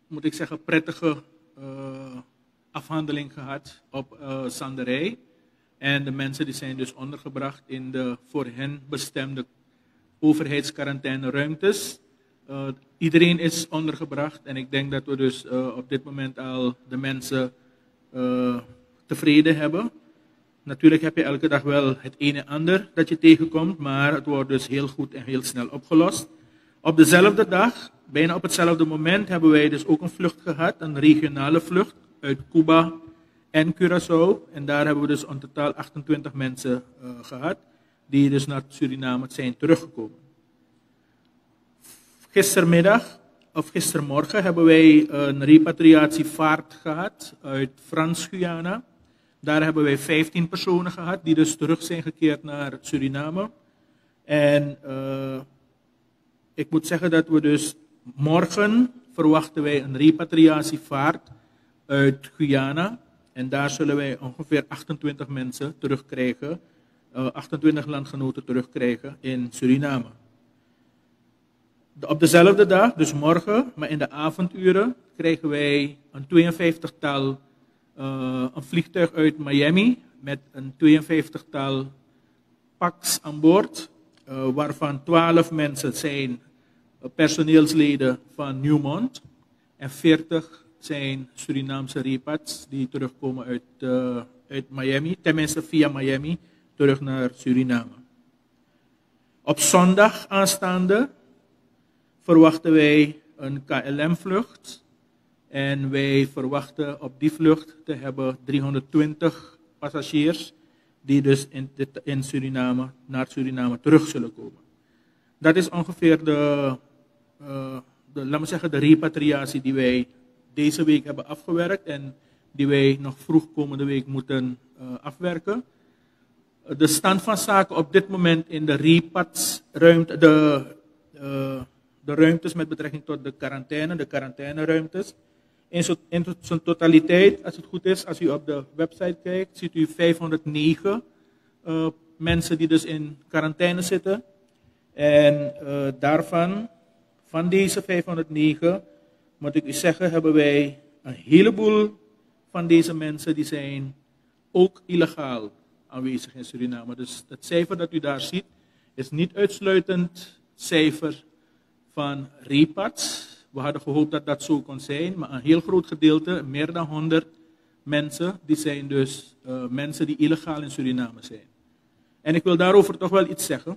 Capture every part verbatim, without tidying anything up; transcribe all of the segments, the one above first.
moet ik zeggen, prettige uh, afhandeling gehad op uh, Sanderij. En de mensen die zijn dus ondergebracht in de voor hen bestemde overheidsquarantaine ruimtes. Uh, iedereen is ondergebracht en ik denk dat we dus uh, op dit moment al de mensen uh, tevreden hebben. Natuurlijk heb je elke dag wel het een en ander dat je tegenkomt, maar het wordt dus heel goed en heel snel opgelost. Op dezelfde dag, bijna op hetzelfde moment, hebben wij dus ook een vlucht gehad, een regionale vlucht uit Cuba en Curaçao. En daar hebben we dus in totaal achtentwintig mensen uh, gehad, die dus naar Suriname zijn teruggekomen. Gistermiddag, of gistermorgen, hebben wij een repatriatievaart gehad uit Frans-Guyana. Daar hebben wij vijftien personen gehad, die dus terug zijn gekeerd naar Suriname. En uh, ik moet zeggen dat we dus morgen verwachten wij een repatriatievaart uit Guyana. En daar zullen wij ongeveer achtentwintig mensen terugkrijgen, uh, achtentwintig landgenoten terugkrijgen in Suriname. Op dezelfde dag, dus morgen, maar in de avonduren, krijgen wij een tweeënvijftigtal, uh, een vliegtuig uit Miami met een tweeënvijftigtal paks aan boord, uh, waarvan twaalf mensen zijn uh, personeelsleden van Newmont en veertig zijn Surinaamse repats die terugkomen uit, uh, uit Miami, tenminste via Miami, terug naar Suriname. Op zondag aanstaande verwachten wij een K L M-vlucht en wij verwachten op die vlucht te hebben driehonderdtwintig passagiers die dus in, in Suriname, naar Suriname terug zullen komen. Dat is ongeveer de, uh, de, laat me zeggen, de repatriatie die wij deze week hebben afgewerkt en die wij nog vroeg komende week moeten uh, afwerken. De stand van zaken op dit moment in de repatsruimte, de, uh, de ruimtes met betrekking tot de quarantaine, de quarantaineruimtes. In zijn totaliteit, als het goed is, als u op de website kijkt, ziet u vijfhonderdnegen uh, mensen die dus in quarantaine zitten. En uh, daarvan, van deze vijfhonderdnegen, moet ik u zeggen, hebben wij een heleboel van deze mensen die zijn ook illegaal aanwezig in Suriname. Dus het cijfer dat u daar ziet, is niet uitsluitend cijfer van repats. We hadden gehoopt dat dat zo kon zijn, maar een heel groot gedeelte, meer dan honderd mensen, die zijn dus uh, mensen die illegaal in Suriname zijn. En ik wil daarover toch wel iets zeggen.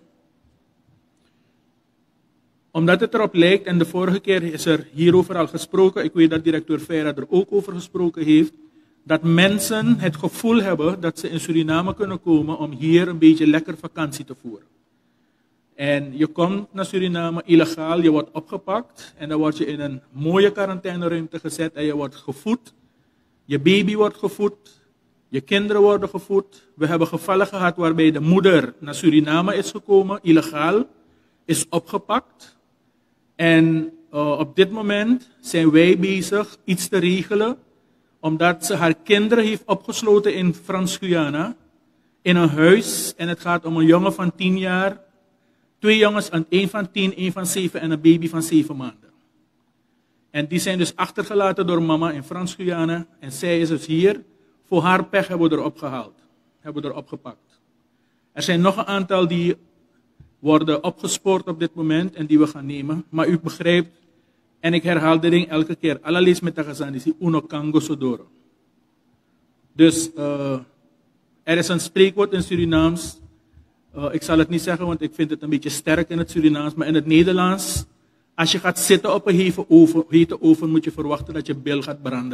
Omdat het erop lijkt, en de vorige keer is er hierover al gesproken, ik weet dat directeur Feira er ook over gesproken heeft, dat mensen het gevoel hebben dat ze in Suriname kunnen komen om hier een beetje lekker vakantie te voeren. En je komt naar Suriname illegaal, je wordt opgepakt en dan word je in een mooie quarantaineruimte gezet en je wordt gevoed. Je baby wordt gevoed, je kinderen worden gevoed. We hebben gevallen gehad waarbij de moeder naar Suriname is gekomen, illegaal, is opgepakt. En uh, op dit moment zijn wij bezig iets te regelen, omdat ze haar kinderen heeft opgesloten in Frans-Guyana, in een huis. En het gaat om een jongen van tien jaar, twee jongens, één van tien, één van zeven en een baby van zeven maanden. En die zijn dus achtergelaten door mama in Frans-Guyana. En zij is dus hier. Voor haar pech hebben we erop gehaald. Hebben we erop gepakt. Er zijn nog een aantal die worden opgespoord op dit moment en die we gaan nemen. Maar u begrijpt, en ik herhaal dit ding elke keer. Allerlees met de gezang is uno kango sodoro. Dus uh, er is een spreekwoord in Surinaams. Uh, ik zal het niet zeggen, want ik vind het een beetje sterk in het Surinaams. Maar in het Nederlands, als je gaat zitten op een hete oven, hete oven moet je verwachten dat je bil gaat branden.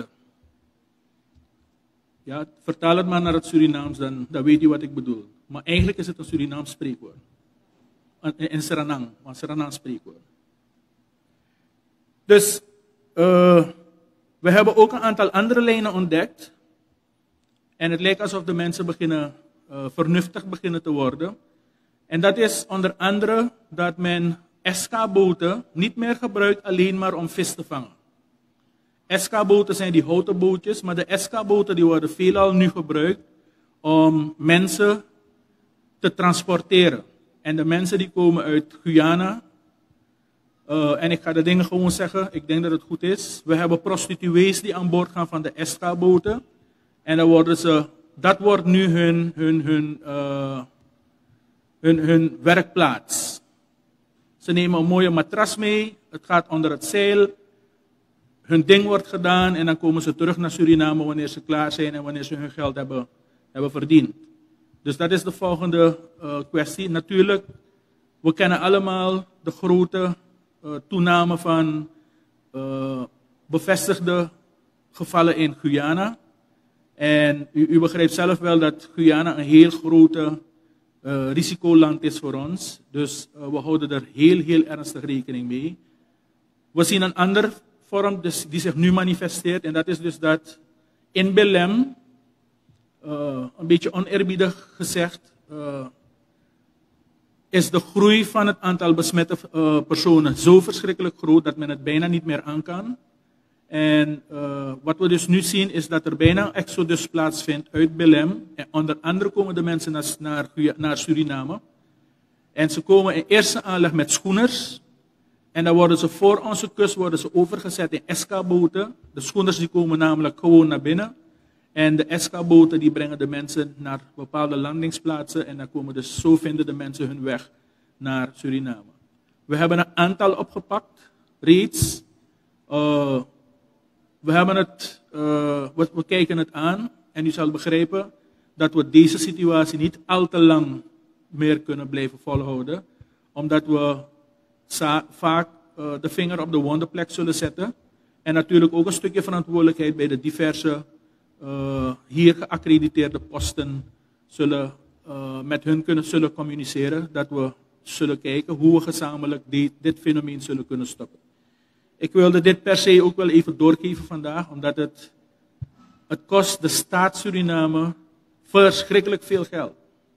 Ja, vertaal het maar naar het Surinaams, dan, dan weet je wat ik bedoel. Maar eigenlijk is het een Surinaams spreekwoord. In Suriname, een Surinaams spreekwoord. Dus, uh, we hebben ook een aantal andere lijnen ontdekt. En het lijkt alsof de mensen beginnen, uh, vernuftig beginnen te worden. En dat is onder andere dat men S K-boten niet meer gebruikt alleen maar om vis te vangen. S K-boten zijn die houten bootjes, maar de S K-boten die worden veelal nu gebruikt om mensen te transporteren. En de mensen die komen uit Guyana, Uh, en ik ga de dingen gewoon zeggen, ik denk dat het goed is. We hebben prostituees die aan boord gaan van de Esca-boten. En dan worden ze, dat wordt nu hun, hun, hun, uh, hun, hun werkplaats. Ze nemen een mooie matras mee, het gaat onder het zeil. Hun ding wordt gedaan en dan komen ze terug naar Suriname wanneer ze klaar zijn en wanneer ze hun geld hebben, hebben verdiend. Dus dat is de volgende uh, kwestie. Natuurlijk, we kennen allemaal de grote uh, toename van uh, bevestigde gevallen in Guyana. En u, u begrijpt zelf wel dat Guyana een heel grote uh, risicoland is voor ons. Dus uh, we houden er heel, heel ernstig rekening mee. We zien een ander vorm dus, die zich nu manifesteert. En dat is dus dat in Belém, uh, een beetje oneerbiedig gezegd, uh, is de groei van het aantal besmette uh, personen zo verschrikkelijk groot dat men het bijna niet meer aan kan. En uh, wat we dus nu zien is dat er bijna een exodus plaatsvindt uit Belém. En onder andere komen de mensen naar, naar, naar Suriname. En ze komen in eerste aanleg met schoeners. En dan worden ze voor onze kust worden ze overgezet in Esca-boten. De schoeners die komen namelijk gewoon naar binnen. En de Esca-boten die brengen de mensen naar bepaalde landingsplaatsen. En dan komen dus, zo vinden de mensen hun weg naar Suriname. We hebben een aantal opgepakt, reeds. Uh, we, hebben het, uh, we, we kijken het aan. En u zal begrijpen dat we deze situatie niet al te lang meer kunnen blijven volhouden. Omdat we vaak uh, de vinger op de wonderplek zullen zetten. En natuurlijk ook een stukje verantwoordelijkheid bij de diverse uh, hier geaccrediteerde posten zullen, uh, met hun kunnen, zullen communiceren. Dat we zullen kijken hoe we gezamenlijk die, dit fenomeen zullen kunnen stoppen. Ik wilde dit per se ook wel even doorgeven vandaag, omdat het, het kost de staat Suriname verschrikkelijk veel geld.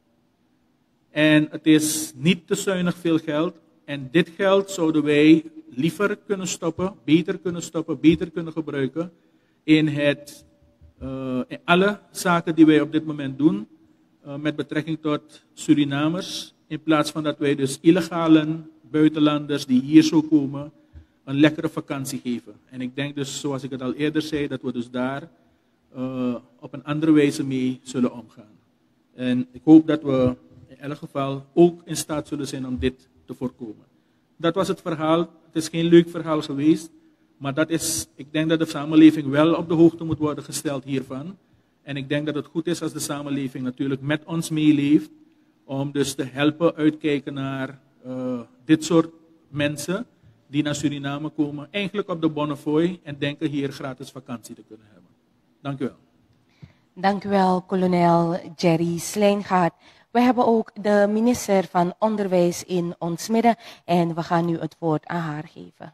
En het is niet te zuinig veel geld. En dit geld zouden wij liever kunnen stoppen, beter kunnen stoppen, beter kunnen gebruiken in, het, uh, in alle zaken die wij op dit moment doen uh, met betrekking tot Surinamers. In plaats van dat wij dus illegalen, buitenlanders die hier zo komen, een lekkere vakantie geven. En ik denk dus, zoals ik het al eerder zei, dat we dus daar uh, op een andere wijze mee zullen omgaan. En ik hoop dat we in elk geval ook in staat zullen zijn om dit te voorkomen. Dat was het verhaal. Het is geen leuk verhaal geweest, maar dat is, ik denk dat de samenleving wel op de hoogte moet worden gesteld hiervan. En ik denk dat het goed is als de samenleving natuurlijk met ons meeleeft, om dus te helpen uitkijken naar uh, dit soort mensen die naar Suriname komen, eigenlijk op de Bonnefoy en denken hier gratis vakantie te kunnen hebben. Dank u wel. Dank u wel, kolonel Jerry Slijngaard. We hebben ook de minister van Onderwijs in ons midden en we gaan nu het woord aan haar geven.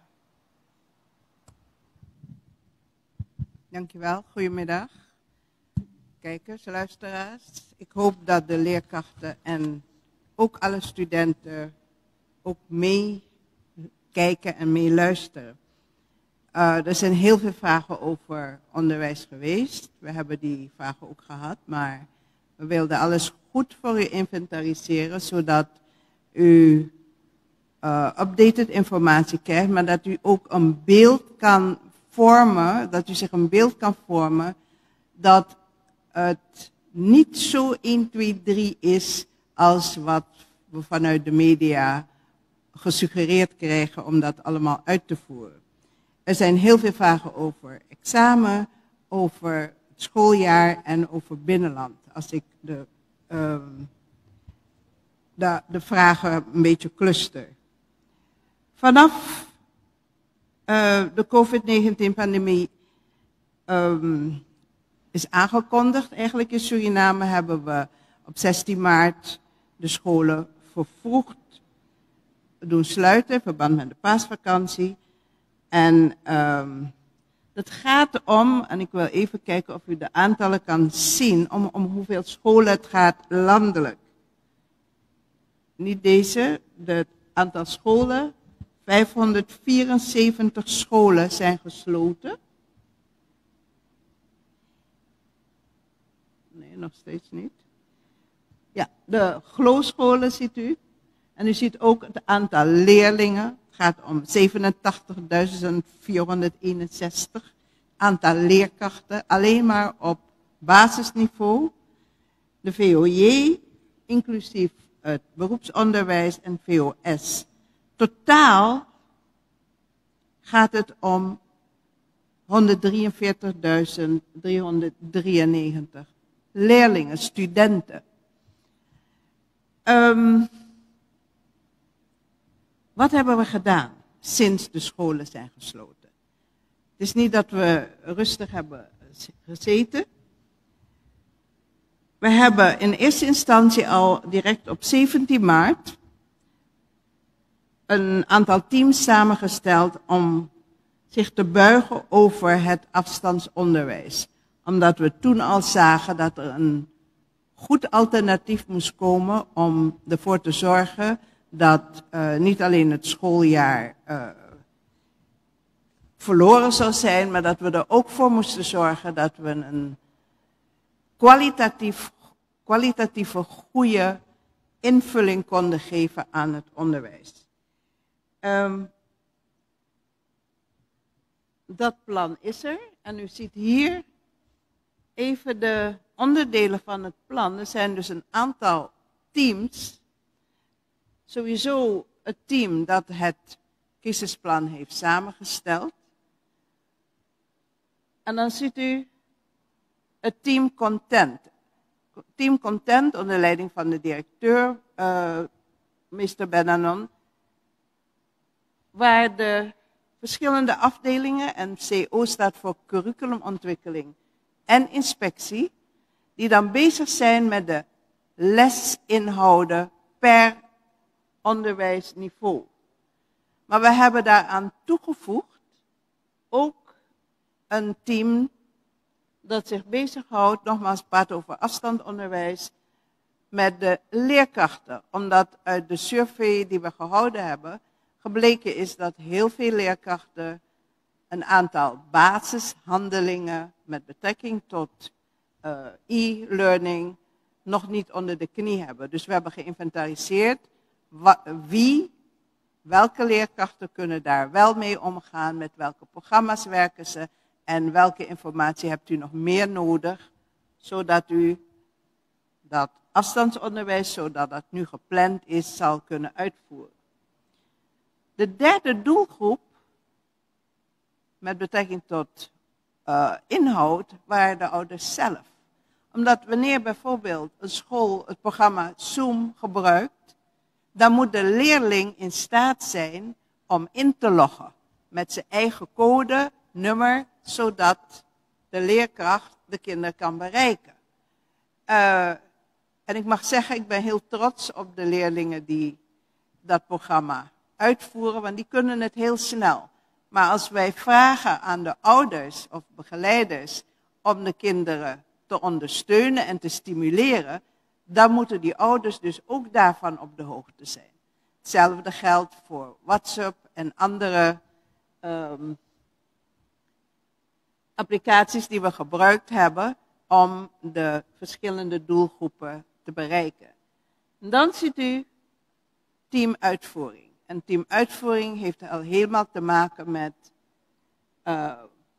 Dank je wel, goedemiddag. Kijkers, luisteraars. Ik hoop dat de leerkrachten en ook alle studenten ook meekijken en meeluisteren. Uh, er zijn heel veel vragen over onderwijs geweest. We hebben die vragen ook gehad, maar we wilden alles goed voor u inventariseren, zodat u uh, updated informatie krijgt, maar dat u ook een beeld kan vormen, dat u zich een beeld kan vormen, dat het niet zo één, twee, drie is als wat we vanuit de media gesuggereerd krijgen om dat allemaal uit te voeren. Er zijn heel veel vragen over examen, over het schooljaar en over binnenland. Als ik de, uh, de, de vragen een beetje cluster. Vanaf uh, de COVID negentien pandemie um, is aangekondigd, eigenlijk in Suriname hebben we op zestien maart de scholen vervroegd doen sluiten in verband met de paasvakantie. En um, het gaat om, en ik wil even kijken of u de aantallen kan zien, om, om hoeveel scholen het gaat landelijk. Niet deze, het aantal scholen, vijfhonderdvierenzeventig scholen zijn gesloten. Nee, nog steeds niet. Ja, de G L O scholen ziet u. En u ziet ook het aantal leerlingen. Het gaat om zevenentachtigduizend vierhonderdeenenzestig aantal leerkrachten, alleen maar op basisniveau. De V O J, inclusief het beroepsonderwijs en V O S. Totaal gaat het om honderddrieënveertigduizend driehonderddrieënnegentig leerlingen, studenten. Um, wat hebben we gedaan sinds de scholen zijn gesloten? Het is niet dat we rustig hebben gezeten. We hebben in eerste instantie al direct op zeventien maart een aantal teams samengesteld om zich te buigen over het afstandsonderwijs. Omdat we toen al zagen dat er een goed alternatief moest komen om ervoor te zorgen dat uh, niet alleen het schooljaar uh, verloren zou zijn, maar dat we er ook voor moesten zorgen dat we een kwalitatief, kwalitatieve goede invulling konden geven aan het onderwijs. Um, dat plan is er en u ziet hier even de onderdelen van het plan. Er zijn dus een aantal teams. Sowieso het team dat het kiezensplan heeft samengesteld. En dan ziet u het team Content. Team Content onder leiding van de directeur, uh, meester Benanon, waar de verschillende afdelingen, en C O staat voor curriculumontwikkeling en inspectie, die dan bezig zijn met de lesinhouden per onderwijsniveau. Maar we hebben daaraan toegevoegd ook een team dat zich bezighoudt, nogmaals praat over afstandonderwijs, met de leerkrachten. Omdat uit de survey die we gehouden hebben, gebleken is dat heel veel leerkrachten een aantal basishandelingen met betrekking tot uh, e-learning nog niet onder de knie hebben. Dus we hebben geïnventariseerd wie, welke leerkrachten kunnen daar wel mee omgaan, met welke programma's werken ze en welke informatie hebt u nog meer nodig, zodat u dat afstandsonderwijs, zodat dat nu gepland is, zal kunnen uitvoeren. De derde doelgroep, met betrekking tot uh, inhoud, waren de ouders zelf. Omdat wanneer bijvoorbeeld een school het programma Zoom gebruikt, dan moet de leerling in staat zijn om in te loggen met zijn eigen code, nummer, zodat de leerkracht de kinderen kan bereiken. Uh, en ik mag zeggen, ik ben heel trots op de leerlingen die dat programma uitvoeren, want die kunnen het heel snel. Maar als wij vragen aan de ouders of begeleiders om de kinderen te ondersteunen en te stimuleren, dan moeten die ouders dus ook daarvan op de hoogte zijn. Hetzelfde geldt voor WhatsApp en andere um, applicaties die we gebruikt hebben om de verschillende doelgroepen te bereiken. En dan ziet u teamuitvoering. En teamuitvoering heeft al helemaal te maken met uh,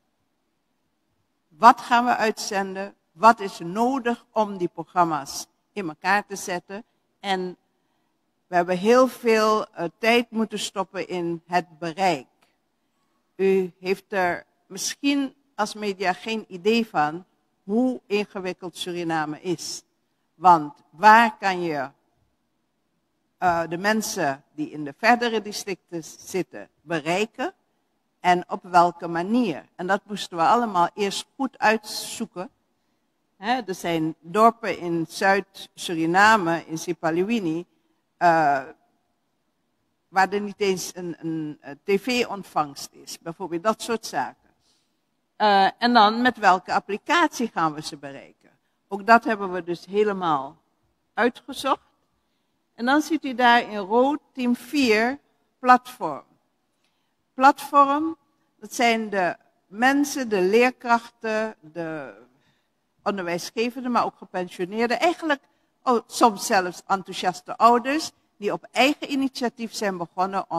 wat gaan we uitzenden, wat is nodig om die programma's in elkaar te zetten. En we hebben heel veel uh, tijd moeten stoppen in het bereik. U heeft er misschien als media geen idee van hoe ingewikkeld Suriname is. Want waar kan je uh, de mensen die in de verdere districten zitten bereiken en op welke manier? En dat moesten we allemaal eerst goed uitzoeken. He, er zijn dorpen in Zuid-Suriname, in Sipaliwini, uh, waar er niet eens een, een, een tv-ontvangst is. Bijvoorbeeld dat soort zaken. Uh, en dan met welke applicatie gaan we ze bereiken. Ook dat hebben we dus helemaal uitgezocht. En dan ziet u daar in rood team vier platform. Platform, dat zijn de mensen, de leerkrachten, de onderwijsgevenden, maar ook gepensioneerden. Eigenlijk oh, soms zelfs enthousiaste ouders die op eigen initiatief zijn begonnen om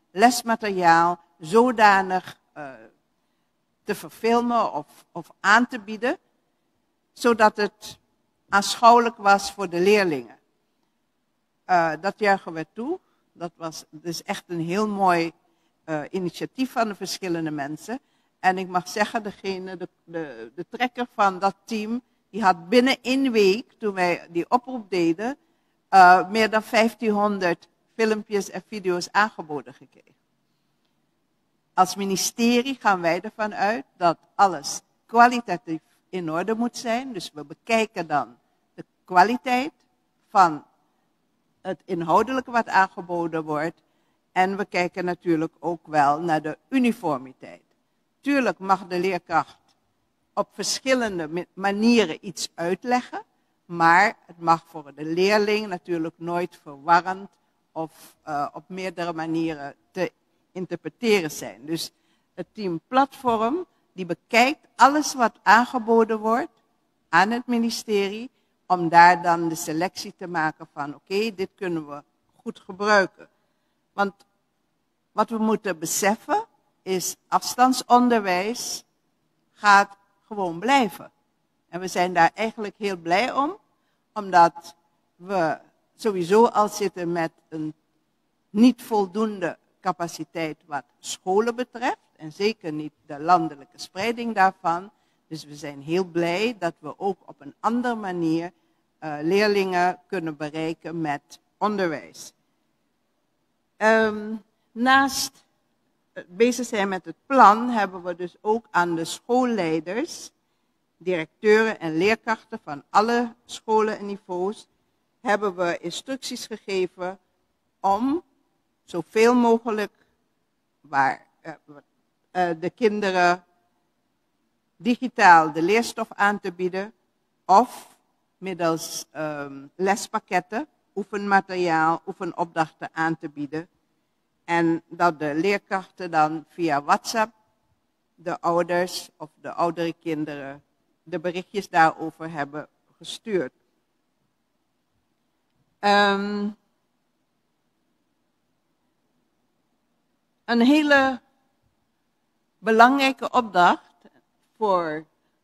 lesmateriaal zodanig uh, te verfilmen of, of aan te bieden, zodat het aanschouwelijk was voor de leerlingen. Uh, dat juichen we toe. Dat was dus echt een heel mooi uh, initiatief van de verschillende mensen. En ik mag zeggen, degene, de, de, de trekker van dat team, die had binnen één week, toen wij die oproep deden, uh, meer dan vijftienhonderd filmpjes en video's aangeboden gekregen. Als ministerie gaan wij ervan uit dat alles kwalitatief in orde moet zijn. Dus we bekijken dan de kwaliteit van het inhoudelijke wat aangeboden wordt. En we kijken natuurlijk ook wel naar de uniformiteit. Tuurlijk mag de leerkracht op verschillende manieren iets uitleggen. Maar het mag voor de leerling natuurlijk nooit verwarrend of uh, op meerdere manieren te interpreteren zijn. Dus het team Platform die bekijkt alles wat aangeboden wordt aan het ministerie, om daar dan de selectie te maken van oké, okay, dit kunnen we goed gebruiken. Want wat we moeten beseffen is, afstandsonderwijs gaat gewoon blijven. En we zijn daar eigenlijk heel blij om, omdat we sowieso al zitten met een niet voldoende capaciteit wat scholen betreft. En zeker niet de landelijke spreiding daarvan. Dus we zijn heel blij dat we ook op een andere manier uh, leerlingen kunnen bereiken met onderwijs. Um, naast het bezig zijn met het plan hebben we dus ook aan de schoolleiders, directeuren en leerkrachten van alle scholen en niveaus, hebben we instructies gegeven om zoveel mogelijk waar uh, uh, de kinderen digitaal de leerstof aan te bieden of middels um, lespakketten, oefenmateriaal, oefenopdrachten aan te bieden. En dat de leerkrachten dan via WhatsApp de ouders of de oudere kinderen de berichtjes daarover hebben gestuurd. Um, een hele belangrijke opdracht voor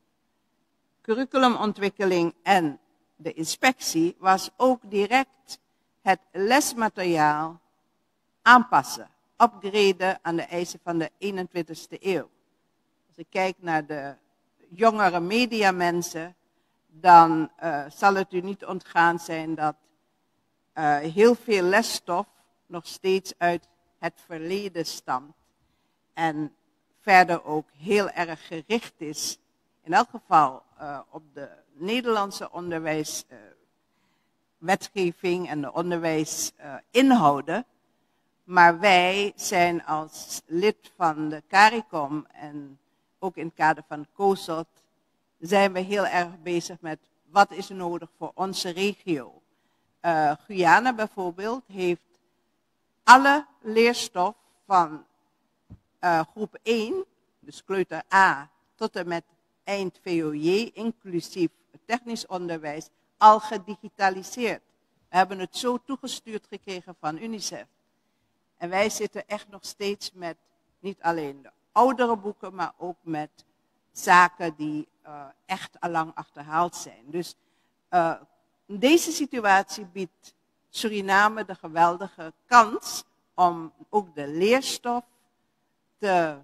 curriculumontwikkeling en de inspectie was ook direct het lesmateriaal aanpassen, upgraden aan de eisen van de eenentwintigste eeuw. Als ik kijk naar de jongere mediamensen, dan uh, zal het u niet ontgaan zijn dat uh, heel veel lesstof nog steeds uit het verleden stamt. En verder ook heel erg gericht is, in elk geval uh, op de Nederlandse onderwijswetgeving uh, en de onderwijsinhouden. Uh, maar wij zijn als lid van de CARICOM en ook in het kader van COSOT, zijn we heel erg bezig met wat is er nodig voor onze regio. Uh, Guyana bijvoorbeeld heeft alle leerstof van uh, groep één, dus kleuter A, tot en met eind V O J, inclusief het technisch onderwijs, al gedigitaliseerd. We hebben het zo toegestuurd gekregen van UNICEF. En wij zitten echt nog steeds met niet alleen de oudere boeken, maar ook met zaken die uh, echt allang achterhaald zijn. Dus uh, deze situatie biedt Suriname de geweldige kans om ook de leerstof te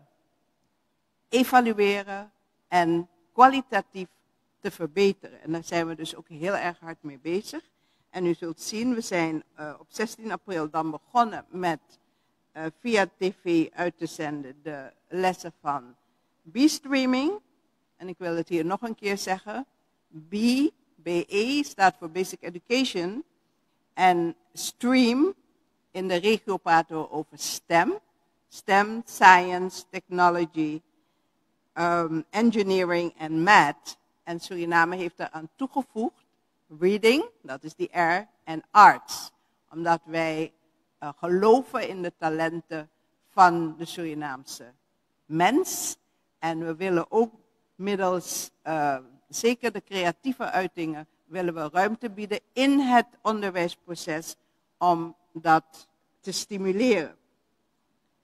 evalueren en kwalitatief te verbeteren. En daar zijn we dus ook heel erg hard mee bezig. En u zult zien, we zijn uh, op zestien april dan begonnen met uh, via tv uit te zenden de lessen van B-streaming. En ik wil het hier nog een keer zeggen. B, B E staat voor Basic Education. En stream, in de regio praten we over STEM. STEM, Science, Technology, um, Engineering en Math. En Suriname heeft eraan toegevoegd Reading, dat is die R, en Arts. Omdat wij uh, geloven in de talenten van de Surinaamse mens. En we willen ook middels uh, zeker de creatieve uitingen, willen we ruimte bieden in het onderwijsproces om dat te stimuleren.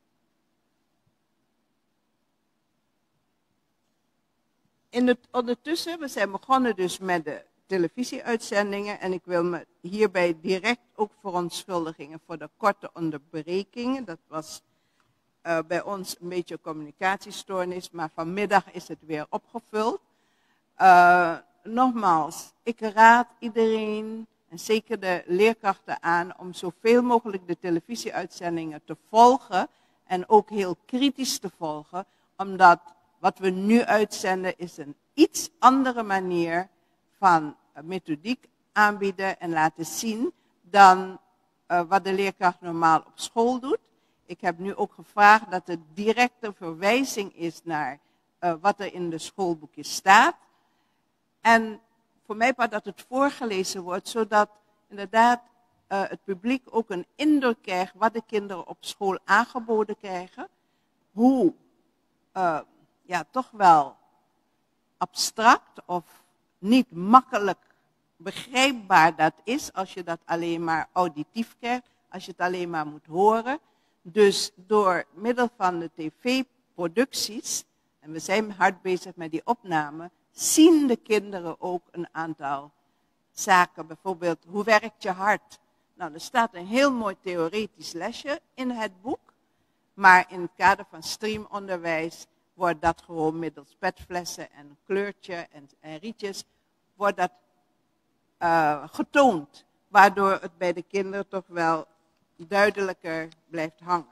in het, ondertussen, we zijn begonnen dus met de televisieuitzendingen en ik wil me hierbij direct ook verontschuldigen voor de korte onderbrekingen. Dat was uh, bij ons een beetje een communicatiestoornis, maar vanmiddag is het weer opgevuld. Uh, nogmaals, ik raad iedereen, en zeker de leerkrachten aan, om zoveel mogelijk de televisieuitzendingen te volgen en ook heel kritisch te volgen, omdat wat we nu uitzenden is een iets andere manier van methodiek aanbieden en laten zien dan uh, wat de leerkracht normaal op school doet. Ik heb nu ook gevraagd dat er directe verwijzing is naar uh, wat er in de schoolboekjes staat. En voor mij part dat het voorgelezen wordt, zodat inderdaad uh, het publiek ook een indruk krijgt wat de kinderen op school aangeboden krijgen. Hoe uh, ja, toch wel abstract of niet makkelijk begrijpbaar dat is als je dat alleen maar auditief krijgt, als je het alleen maar moet horen. Dus door middel van de tv-producties, en we zijn hard bezig met die opname, zien de kinderen ook een aantal zaken. Bijvoorbeeld, hoe werkt je hart? Nou, er staat een heel mooi theoretisch lesje in het boek, maar in het kader van streamonderwijs wordt dat gewoon middels petflessen en een kleurtje en, en rietjes, wordt dat uh, getoond, waardoor het bij de kinderen toch wel duidelijker blijft hangen.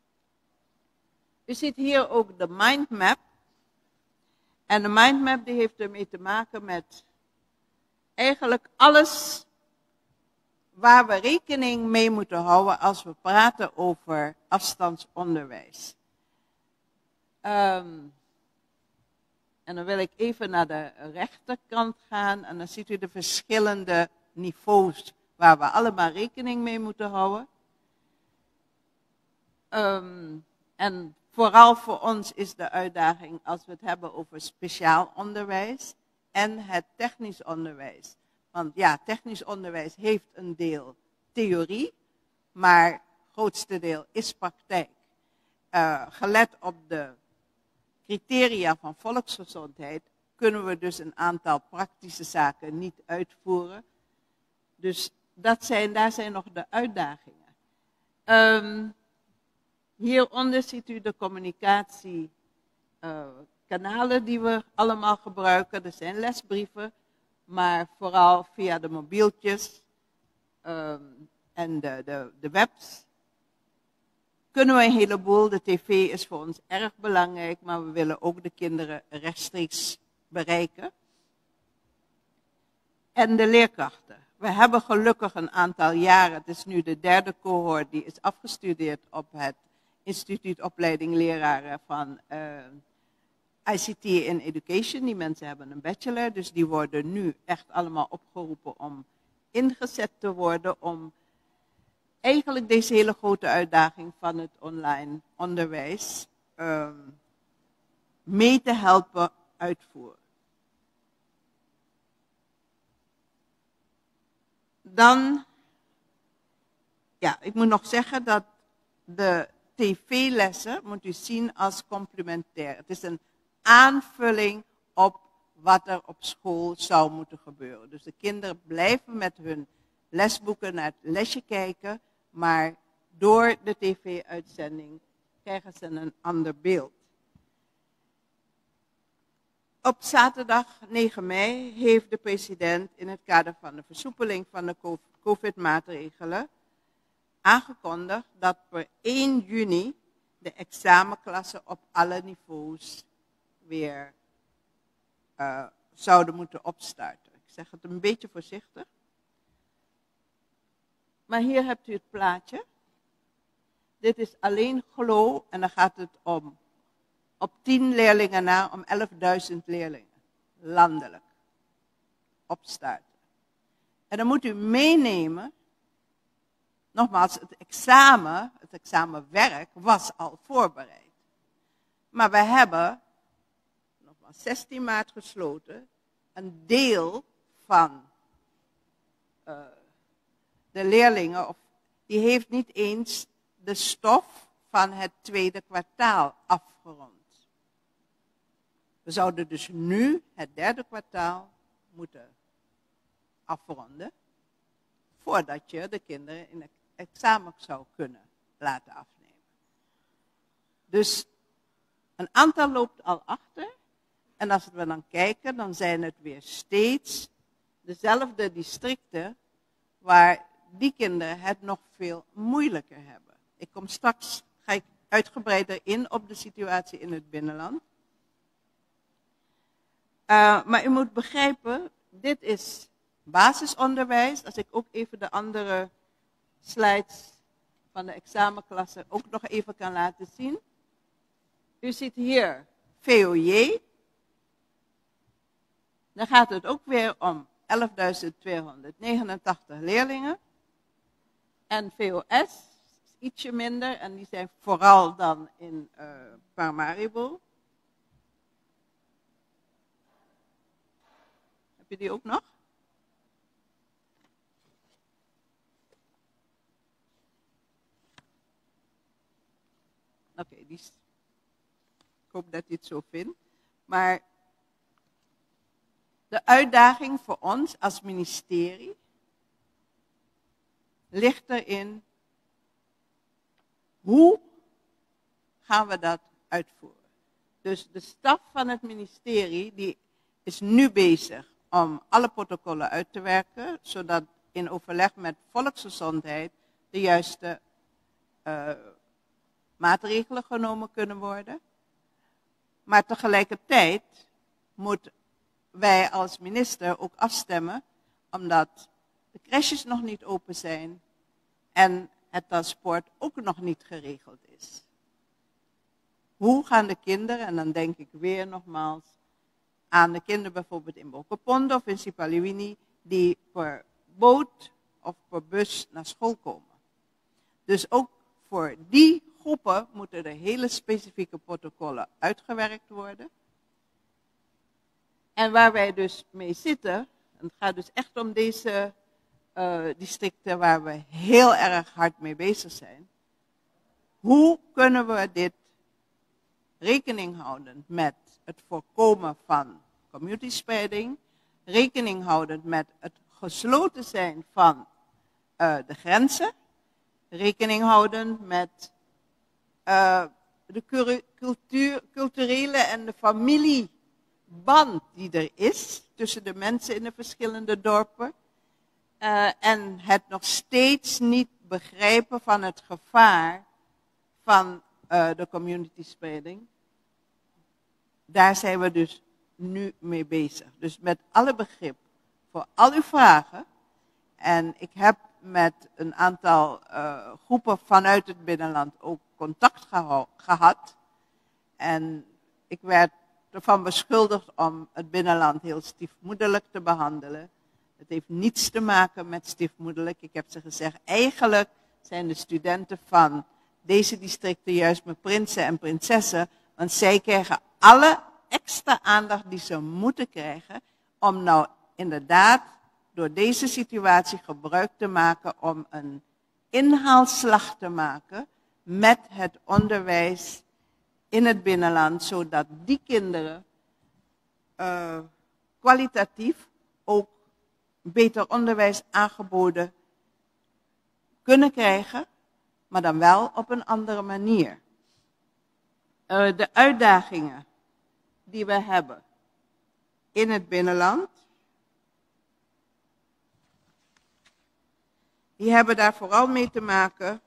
U ziet hier ook de mindmap. En de mindmap die heeft ermee te maken met eigenlijk alles waar we rekening mee moeten houden als we praten over afstandsonderwijs. Um, en dan wil ik even naar de rechterkant gaan en dan ziet u de verschillende niveaus waar we allemaal rekening mee moeten houden. Um, en vooral voor ons is de uitdaging als we het hebben over speciaal onderwijs en het technisch onderwijs. Want ja, technisch onderwijs heeft een deel theorie, maar het grootste deel is praktijk. Uh, gelet op de criteria van volksgezondheid kunnen we dus een aantal praktische zaken niet uitvoeren. Dus dat zijn, daar zijn nog de uitdagingen. Um, hieronder ziet u de communicatiekanalen uh, die we allemaal gebruiken. Er zijn lesbrieven, maar vooral via de mobieltjes um, en de, de, de webs. Kunnen we een heleboel, de tv is voor ons erg belangrijk, maar we willen ook de kinderen rechtstreeks bereiken. En de leerkrachten. We hebben gelukkig een aantal jaren, het is nu de derde cohort, die is afgestudeerd op het instituut opleiding leraren van uh, I C T in Education. Die mensen hebben een bachelor, dus die worden nu echt allemaal opgeroepen om ingezet te worden om eigenlijk deze hele grote uitdaging van het online onderwijs um, mee te helpen uitvoeren. Dan, ja, ik moet nog zeggen dat de tv-lessen moet u zien als complementair. Het is een aanvulling op wat er op school zou moeten gebeuren. Dus de kinderen blijven met hun lesboeken naar het lesje kijken, maar door de tv-uitzending krijgen ze een ander beeld. Op zaterdag negen mei heeft de president in het kader van de versoepeling van de COVID-maatregelen aangekondigd dat per één juni de examenklassen op alle niveaus weer uh, zouden moeten opstarten. Ik zeg het een beetje voorzichtig. Maar hier hebt u het plaatje. Dit is alleen GLO en dan gaat het om op tien leerlingen na om elfduizend leerlingen. Landelijk. Opstarten. En dan moet u meenemen, nogmaals, het examen, het examenwerk was al voorbereid. Maar we hebben, nogmaals, zestien maart gesloten, een deel van uh, de leerlingen, of, die heeft niet eens de stof van het tweede kwartaal afgerond. We zouden dus nu het derde kwartaal moeten afronden, voordat je de kinderen in het examen zou kunnen laten afnemen. Dus een aantal loopt al achter. En als we dan kijken, dan zijn het weer steeds dezelfde districten waar die kinderen het nog veel moeilijker hebben. Ik kom straks, ga ik uitgebreider in op de situatie in het binnenland. Uh, maar u moet begrijpen, dit is basisonderwijs. Als ik ook even de andere slides van de examenklasse ook nog even kan laten zien. U ziet hier V O J. Dan gaat het ook weer om elfduizend tweehonderdnegenentachtig leerlingen. En V O S is ietsje minder en die zijn vooral dan in uh, Paramaribo. Heb je die ook nog? Oké, okay, die is... ik hoop dat je het zo vindt. Maar de uitdaging voor ons als ministerie ligt erin, hoe gaan we dat uitvoeren? Dus de staf van het ministerie die is nu bezig om alle protocollen uit te werken, zodat in overleg met volksgezondheid de juiste uh, maatregelen genomen kunnen worden. Maar tegelijkertijd moeten wij als minister ook afstemmen, omdat de crèches nog niet open zijn en het transport ook nog niet geregeld is. Hoe gaan de kinderen, en dan denk ik weer nogmaals aan de kinderen bijvoorbeeld in Bokopondo of in Sipaliwini, die per boot of per bus naar school komen. Dus ook voor die groepen moeten er hele specifieke protocollen uitgewerkt worden. En waar wij dus mee zitten, en het gaat dus echt om deze uh, districten waar we heel erg hard mee bezig zijn. Hoe kunnen we dit rekening houden met het voorkomen van community-spreiding, rekening houden met het gesloten zijn van uh, de grenzen, rekening houden met uh, de cultuur, culturele en de familieband die er is tussen de mensen in de verschillende dorpen uh, en het nog steeds niet begrijpen van het gevaar van uh, de community-spreiding. Daar zijn we dus nu mee bezig. Dus met alle begrip voor al uw vragen. En ik heb met een aantal uh, groepen vanuit het binnenland ook contact geho- gehad. En ik werd ervan beschuldigd om het binnenland heel stiefmoederlijk te behandelen. Het heeft niets te maken met stiefmoederlijk. Ik heb ze gezegd, eigenlijk zijn de studenten van deze districten juist met prinsen en prinsessen. Want zij krijgen alle extra aandacht die ze moeten krijgen om nou inderdaad door deze situatie gebruik te maken om een inhaalslag te maken met het onderwijs in het binnenland, zodat die kinderen uh, kwalitatief ook beter onderwijs aangeboden kunnen krijgen, maar dan wel op een andere manier. Uh, de uitdagingen die we hebben in het binnenland, die hebben daar vooral mee te maken,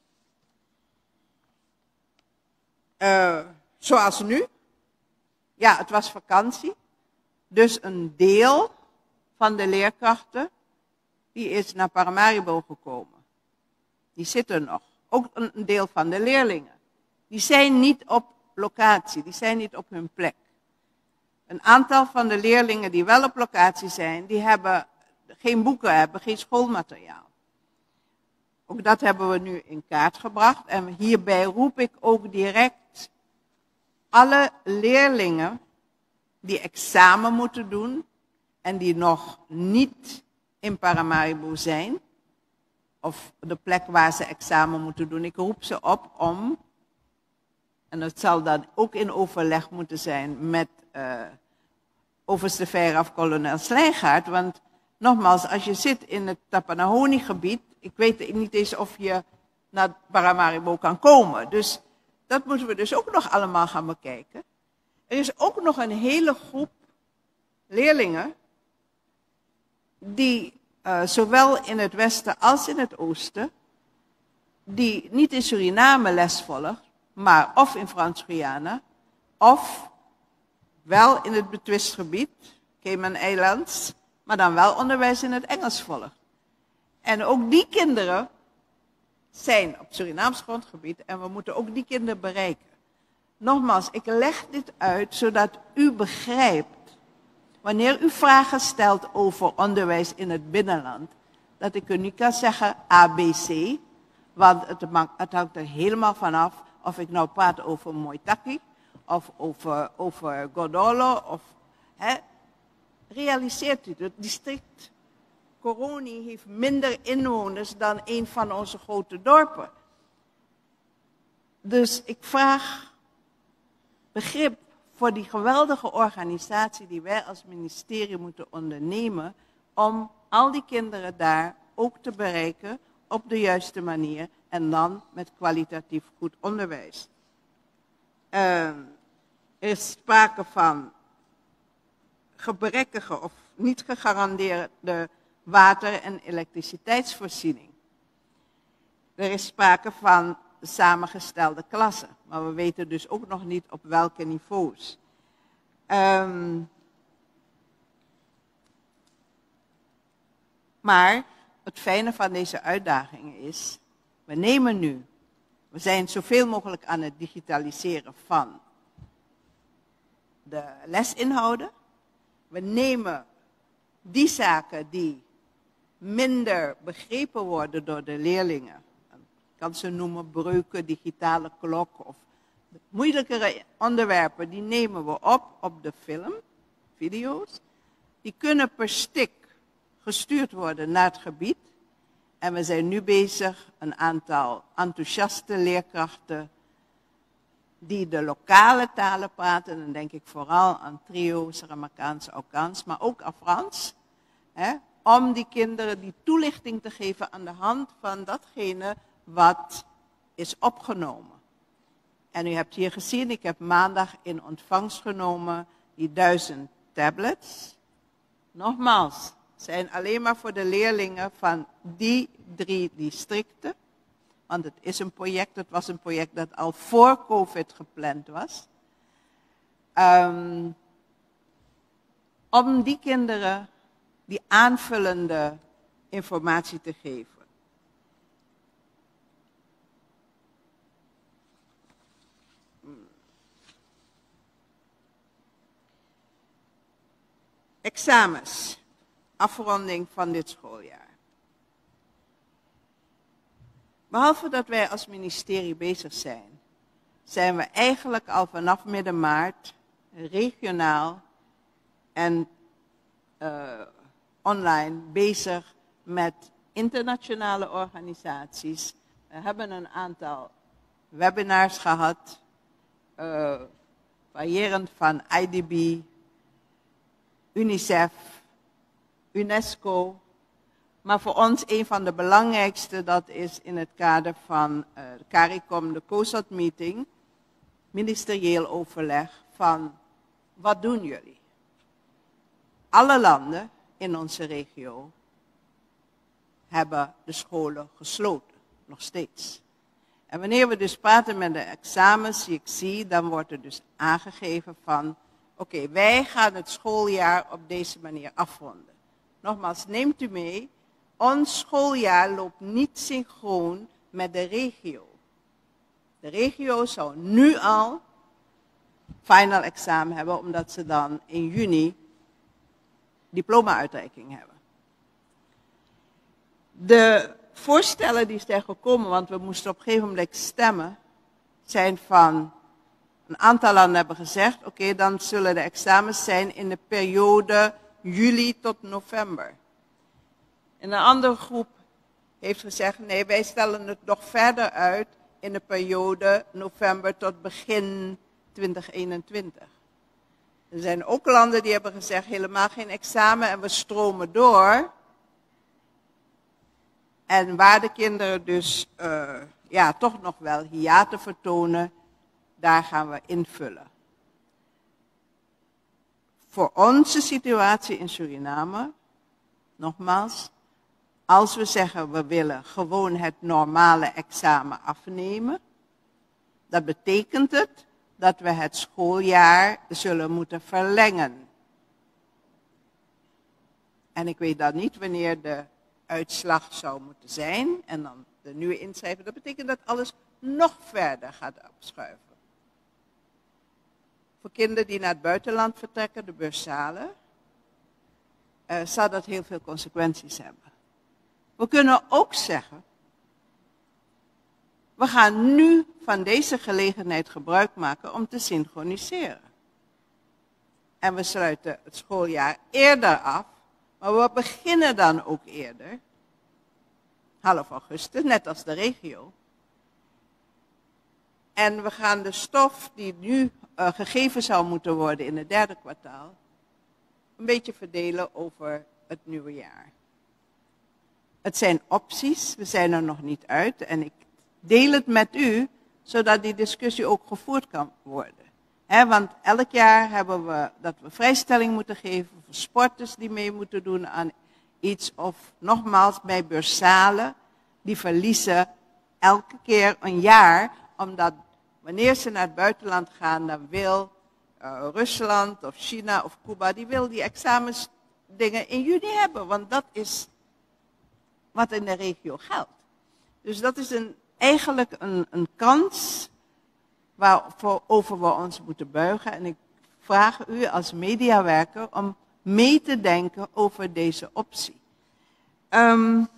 uh, zoals nu. Ja, het was vakantie, dus een deel van de leerkrachten, die is naar Paramaribo gekomen. Die zitten nog. Ook een deel van de leerlingen. Die zijn niet op locatie, die zijn niet op hun plek. Een aantal van de leerlingen die wel op locatie zijn, die hebben geen boeken, hebben geen schoolmateriaal. Ook dat hebben we nu in kaart gebracht. En hierbij roep ik ook direct alle leerlingen die examen moeten doen en die nog niet in Paramaribo zijn, of de plek waar ze examen moeten doen. Ik roep ze op om En dat zal dan ook in overleg moeten zijn met uh, overste Vijraaf kolonel Slijngaard. Want nogmaals, als je zit in het Tapanahoni-gebied, ik weet niet eens of je naar Paramaribo kan komen. Dus dat moeten we dus ook nog allemaal gaan bekijken. Er is ook nog een hele groep leerlingen die uh, zowel in het westen als in het oosten, die niet in Suriname les volgt, maar of in Frans-Guyana, of wel in het betwist gebied, Cayman Islands, maar dan wel onderwijs in het Engels volgt. En ook die kinderen zijn op Surinaams grondgebied en we moeten ook die kinderen bereiken. Nogmaals, ik leg dit uit zodat u begrijpt, wanneer u vragen stelt over onderwijs in het binnenland, dat ik u niet kan zeggen A B C, want het, het hangt er helemaal vanaf of ik nou praat over Moitaki, of over, over Godolo, of, hè, realiseert u, het district Coroni heeft minder inwoners dan een van onze grote dorpen. Dus ik vraag begrip voor die geweldige organisatie die wij als ministerie moeten ondernemen om al die kinderen daar ook te bereiken op de juiste manier en dan met kwalitatief goed onderwijs. Uh, er is sprake van gebrekkige of niet gegarandeerde water- en elektriciteitsvoorziening. Er is sprake van samengestelde klassen, maar we weten dus ook nog niet op welke niveaus. Um, maar het fijne van deze uitdagingen is, we nemen nu, we zijn zoveel mogelijk aan het digitaliseren van de lesinhouden. We nemen die zaken die minder begrepen worden door de leerlingen. Ik kan ze noemen breuken, digitale klok of moeilijkere onderwerpen, die nemen we op op de film, video's. Die kunnen per stuk gestuurd worden naar het gebied. En we zijn nu bezig een aantal enthousiaste leerkrachten die de lokale talen praten, dan denk ik vooral aan Trio, Saramakaans, Aukans, maar ook aan Frans, hè, om die kinderen die toelichting te geven aan de hand van datgene wat is opgenomen. En u hebt hier gezien, ik heb maandag in ontvangst genomen die duizend tablets. Nogmaals, zijn alleen maar voor de leerlingen van die drie districten. Want het is een project, het was een project dat al voor COVID gepland was. Um, om die kinderen die aanvullende informatie te geven. Examens, afronding van dit schooljaar. Behalve dat wij als ministerie bezig zijn, zijn we eigenlijk al vanaf midden maart regionaal en uh, online bezig met internationale organisaties. We hebben een aantal webinars gehad, uh, variërend van I D B, UNICEF, UNESCO. Maar voor ons een van de belangrijkste, dat is in het kader van uh, de CARICOM, de COSAT meeting, ministerieel overleg van wat doen jullie? Alle landen in onze regio hebben de scholen gesloten, nog steeds. En wanneer we dus praten met de examens, die ik zie, dan wordt er dus aangegeven van, oké, okay, wij gaan het schooljaar op deze manier afronden. Nogmaals, neemt u mee, ons schooljaar loopt niet synchroon met de regio. De regio zou nu al final examen hebben, omdat ze dan in juni diploma-uitreiking hebben. De voorstellen die zijn gekomen, want we moesten op een gegeven moment stemmen, zijn van, een aantal landen hebben gezegd, oké, okay, dan zullen de examens zijn in de periode juli tot november. En een andere groep heeft gezegd, nee, wij stellen het nog verder uit in de periode november tot begin twintig eenentwintig. Er zijn ook landen die hebben gezegd helemaal geen examen en we stromen door. En waar de kinderen dus uh, ja, toch nog wel hiaten vertonen, daar gaan we invullen. Voor onze situatie in Suriname, nogmaals, als we zeggen we willen gewoon het normale examen afnemen, dat betekent het dat we het schooljaar zullen moeten verlengen. En ik weet dan niet wanneer de uitslag zou moeten zijn en dan de nieuwe inschrijving. Dat betekent dat alles nog verder gaat opschuiven. Voor kinderen die naar het buitenland vertrekken, de bursalen, uh, zal dat heel veel consequenties hebben. We kunnen ook zeggen, we gaan nu van deze gelegenheid gebruik maken om te synchroniseren. En we sluiten het schooljaar eerder af, maar we beginnen dan ook eerder, half augustus, net als de regio. En we gaan de stof die nu uh, gegeven zou moeten worden in het derde kwartaal, een beetje verdelen over het nieuwe jaar. Het zijn opties, we zijn er nog niet uit en ik deel het met u, zodat die discussie ook gevoerd kan worden. He, want elk jaar hebben we dat we vrijstelling moeten geven voor sporters die mee moeten doen aan iets. Of nogmaals bij bursalen, die verliezen elke keer een jaar, omdat wanneer ze naar het buitenland gaan, dan wil uh, Rusland of China of Cuba, die wil die examensdingen in juni hebben. Want dat is wat in de regio geldt. Dus dat is een, eigenlijk een, een kans waarover we ons moeten buigen. En ik vraag u als mediawerker om mee te denken over deze optie. Um,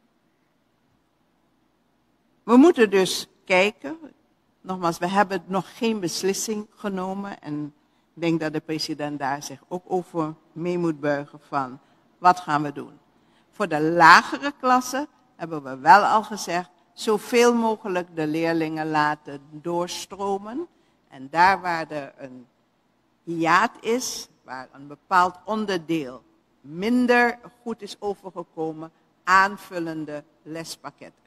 we moeten dus kijken. Nogmaals, we hebben nog geen beslissing genomen. En ik denk dat de president daar zich ook over mee moet buigen van wat gaan we doen. Voor de lagere klassen hebben we wel al gezegd, zoveel mogelijk de leerlingen laten doorstromen. En daar waar er een hiaat is, waar een bepaald onderdeel minder goed is overgekomen, aanvullende lespakketten.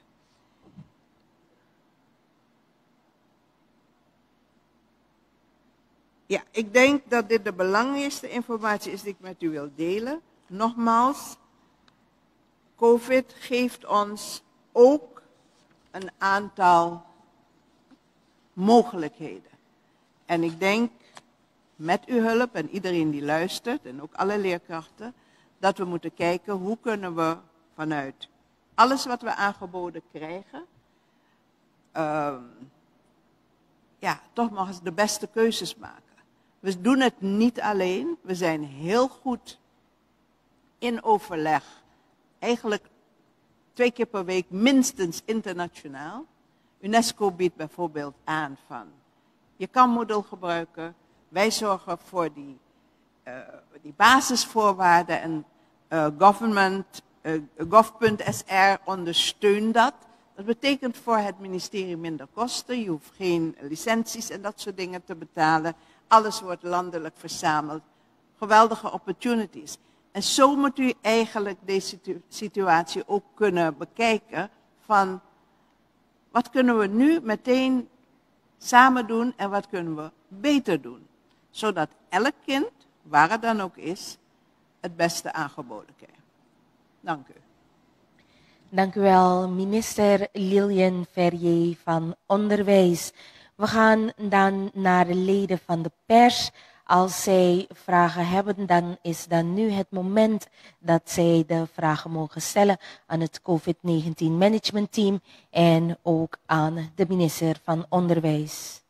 Ja, ik denk dat dit de belangrijkste informatie is die ik met u wil delen. Nogmaals, COVID geeft ons ook een aantal mogelijkheden. En ik denk met uw hulp en iedereen die luistert en ook alle leerkrachten, dat we moeten kijken hoe kunnen we vanuit alles wat we aangeboden krijgen, uh, ja, toch nog eens de beste keuzes maken. We doen het niet alleen, we zijn heel goed in overleg, eigenlijk twee keer per week minstens internationaal. UNESCO biedt bijvoorbeeld aan van, je kan Moodle gebruiken, wij zorgen voor die, uh, die basisvoorwaarden en uh, government, uh, gov.sr ondersteunt dat. Dat betekent voor het ministerie minder kosten, je hoeft geen licenties en dat soort dingen te betalen. Alles wordt landelijk verzameld. Geweldige opportunities. En zo moet u eigenlijk deze situatie ook kunnen bekijken van wat kunnen we nu meteen samen doen en wat kunnen we beter doen. Zodat elk kind, waar het dan ook is, het beste aangeboden krijgt. Dank u. Dank u wel, minister Lilian Ferrier van Onderwijs. We gaan dan naar de leden van de pers. Als zij vragen hebben, dan is dan nu het moment dat zij de vragen mogen stellen aan het COVID negentien Management Team en ook aan de minister van Onderwijs.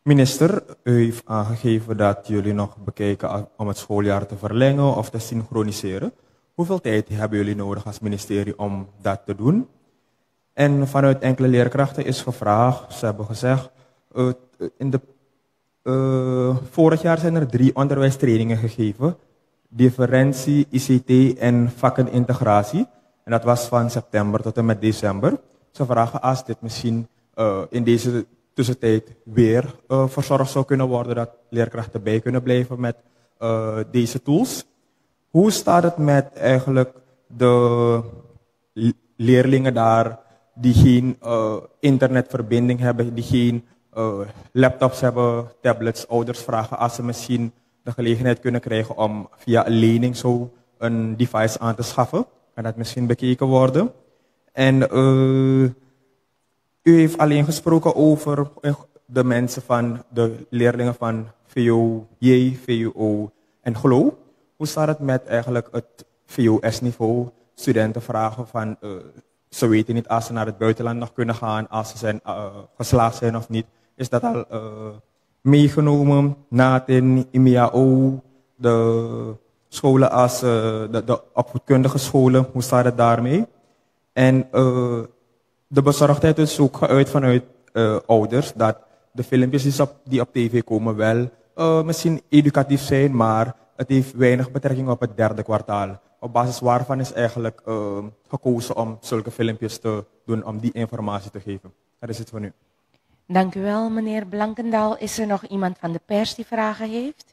Minister, u heeft aangegeven dat jullie nog bekijken om het schooljaar te verlengen of te synchroniseren. Hoeveel tijd hebben jullie nodig als ministerie om dat te doen? En vanuit enkele leerkrachten is gevraagd, ze hebben gezegd, uh, in de, uh, vorig jaar zijn er drie onderwijstrainingen gegeven. Differentie, I C T en vakkenintegratie. En dat was van september tot en met december. Ze vragen als dit misschien uh, in deze tussentijd weer uh, verzorgd zou kunnen worden, dat leerkrachten bij kunnen blijven met uh, deze tools. Hoe staat het met eigenlijk de leerlingen daar die geen uh, internetverbinding hebben, die geen uh, laptops hebben, tablets? Ouders vragen als ze misschien de gelegenheid kunnen krijgen om via een lening zo een device aan te schaffen. Kan dat misschien bekeken worden? En uh, u heeft alleen gesproken over de mensen van de leerlingen van V O J, V O en G L O. Hoe staat het met eigenlijk het V O S-niveau? Studenten vragen van, uh, ze weten niet als ze naar het buitenland nog kunnen gaan, als ze zijn, uh, geslaagd zijn of niet. Is dat al uh, meegenomen? NATIN, I M E A O, de scholen als uh, de, de opvoedkundige scholen, hoe staat het daarmee? En uh, de bezorgdheid is ook geuit vanuit uh, ouders dat de filmpjes die op, die op tv komen wel uh, misschien educatief zijn, maar het heeft weinig betrekking op het derde kwartaal. Op basis waarvan is eigenlijk uh, gekozen om zulke filmpjes te doen, om die informatie te geven. Dat is het voor nu. Dank u wel, meneer Blankendaal. Is er nog iemand van de pers die vragen heeft?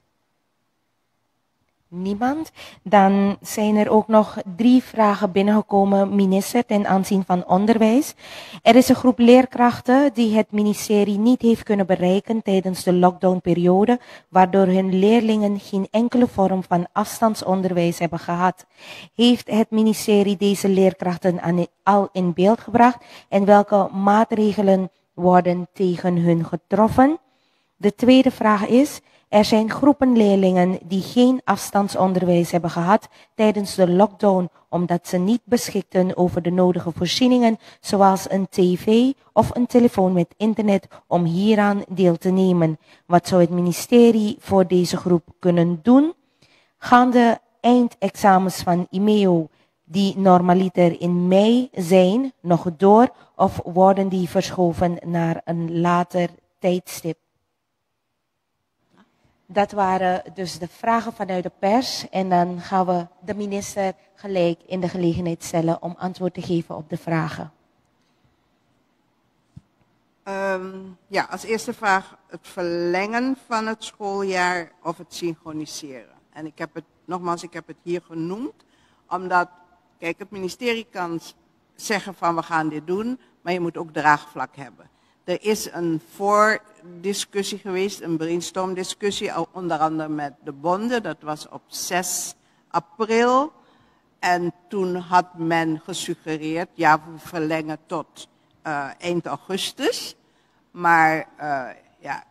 Niemand? Dan zijn er ook nog drie vragen binnengekomen, minister, ten aanzien van onderwijs. Er is een groep leerkrachten die het ministerie niet heeft kunnen bereiken tijdens de lockdownperiode, waardoor hun leerlingen geen enkele vorm van afstandsonderwijs hebben gehad. Heeft het ministerie deze leerkrachten aan, al in beeld gebracht en welke maatregelen worden tegen hun getroffen? De tweede vraag is, er zijn groepen leerlingen die geen afstandsonderwijs hebben gehad tijdens de lockdown, omdat ze niet beschikten over de nodige voorzieningen, zoals een tv of een telefoon met internet, om hieraan deel te nemen. Wat zou het ministerie voor deze groep kunnen doen? Gaan de eindexamens van I M E O, die normaliter in mei zijn, nog door of worden die verschoven naar een later tijdstip? Dat waren dus de vragen vanuit de pers en dan gaan we de minister gelijk in de gelegenheid stellen om antwoord te geven op de vragen. Um, ja, als eerste vraag het verlengen van het schooljaar of het synchroniseren. En ik heb het, nogmaals, ik heb het hier genoemd, omdat, kijk, het ministerie kan zeggen van we gaan dit doen, maar je moet ook draagvlak hebben. Er is een voordiscussie geweest, een brainstormdiscussie, onder andere met de bonden. Dat was op zes april. En toen had men gesuggereerd, ja, we verlengen tot uh, eind augustus. Maar uh, ja,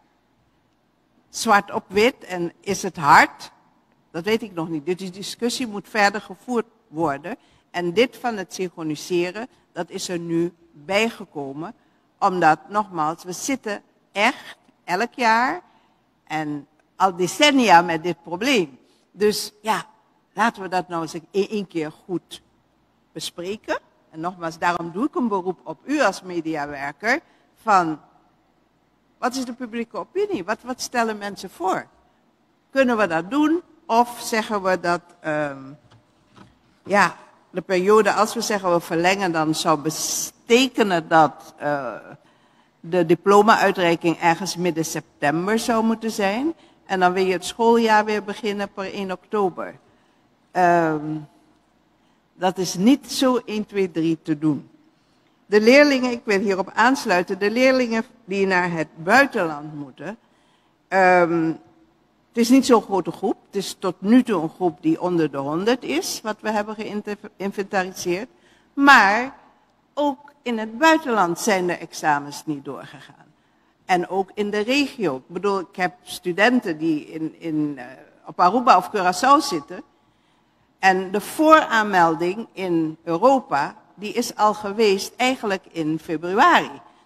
zwart op wit en is het hard? Dat weet ik nog niet. Dus die discussie moet verder gevoerd worden. En dit van het synchroniseren, dat is er nu bijgekomen. Omdat, nogmaals, we zitten echt elk jaar en al decennia met dit probleem. Dus ja, laten we dat nou eens één keer goed bespreken. En nogmaals, daarom doe ik een beroep op u als mediawerker. Van, wat is de publieke opinie? Wat, wat stellen mensen voor? Kunnen we dat doen? Of zeggen we dat, um, ja, de periode, als we zeggen we verlengen, dan zou betekenen dat uh, de diploma-uitreiking ergens midden september zou moeten zijn. En dan wil je het schooljaar weer beginnen per één oktober. Um, dat is niet zo één, twee, drie te doen. De leerlingen, ik wil hierop aansluiten, de leerlingen die naar het buitenland moeten. Um, het is niet zo'n grote groep. Het is tot nu toe een groep die onder de honderd is, wat we hebben geïnventariseerd. Maar ook in het buitenland zijn de examens niet doorgegaan. En ook in de regio. Ik bedoel, ik heb studenten die in, in, uh, op Aruba of Curaçao zitten. En de vooraanmelding in Europa, die is al geweest eigenlijk in februari.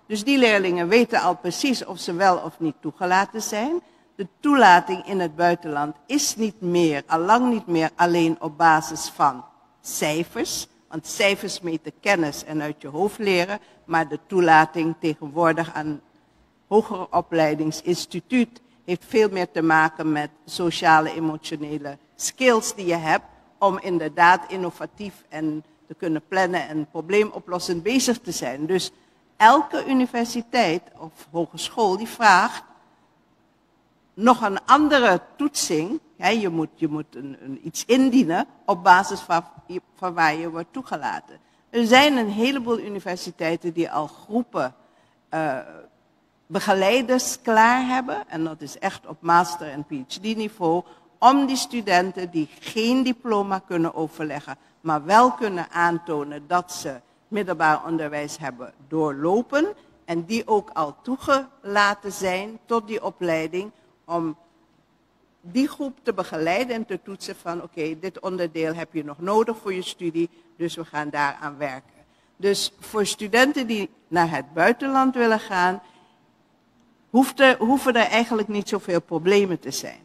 Dus die leerlingen weten al precies of ze wel of niet toegelaten zijn. De toelating in het buitenland is niet meer, allang niet meer alleen op basis van cijfers. Want cijfers meten kennis en uit je hoofd leren. Maar de toelating tegenwoordig aan hogere opleidingsinstituut heeft veel meer te maken met sociale, emotionele skills die je hebt. Om inderdaad innovatief en te kunnen plannen en probleemoplossend bezig te zijn. Dus elke universiteit of hogeschool die vraagt nog een andere toetsing. Hè, je moet, je moet een, een, iets indienen op basis van, van waar je wordt toegelaten. Er zijn een heleboel universiteiten die al groepen uh, begeleiders klaar hebben. En dat is echt op master- en P H D-niveau. Om die studenten die geen diploma kunnen overleggen, maar wel kunnen aantonen dat ze middelbaar onderwijs hebben doorlopen. En die ook al toegelaten zijn tot die opleiding. Om die groep te begeleiden en te toetsen van oké, okay, dit onderdeel heb je nog nodig voor je studie, dus we gaan daaraan werken. Dus voor studenten die naar het buitenland willen gaan, hoeft er, hoeven er eigenlijk niet zoveel problemen te zijn.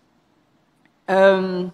Um,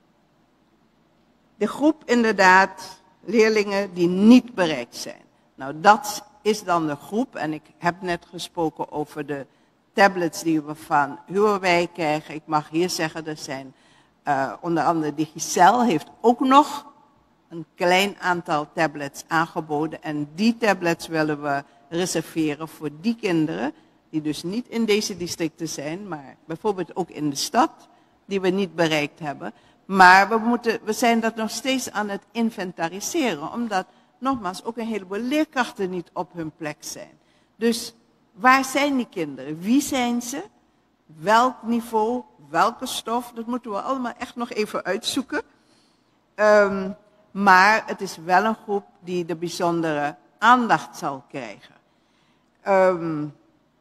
de groep inderdaad, leerlingen die niet bereikt zijn. Nou, dat is dan de groep, en ik heb net gesproken over de tablets die we van Huawei krijgen. Ik mag hier zeggen, er zijn uh, onder andere Digicel heeft ook nog een klein aantal tablets aangeboden. En die tablets willen we reserveren voor die kinderen, die dus niet in deze districten zijn, maar bijvoorbeeld ook in de stad, die we niet bereikt hebben. Maar we, moeten, we zijn dat nog steeds aan het inventariseren, omdat nogmaals ook een heleboel leerkrachten niet op hun plek zijn. Dus waar zijn die kinderen? Wie zijn ze? Welk niveau? Welke stof? Dat moeten we allemaal echt nog even uitzoeken. Um, maar het is wel een groep die de bijzondere aandacht zal krijgen. Um,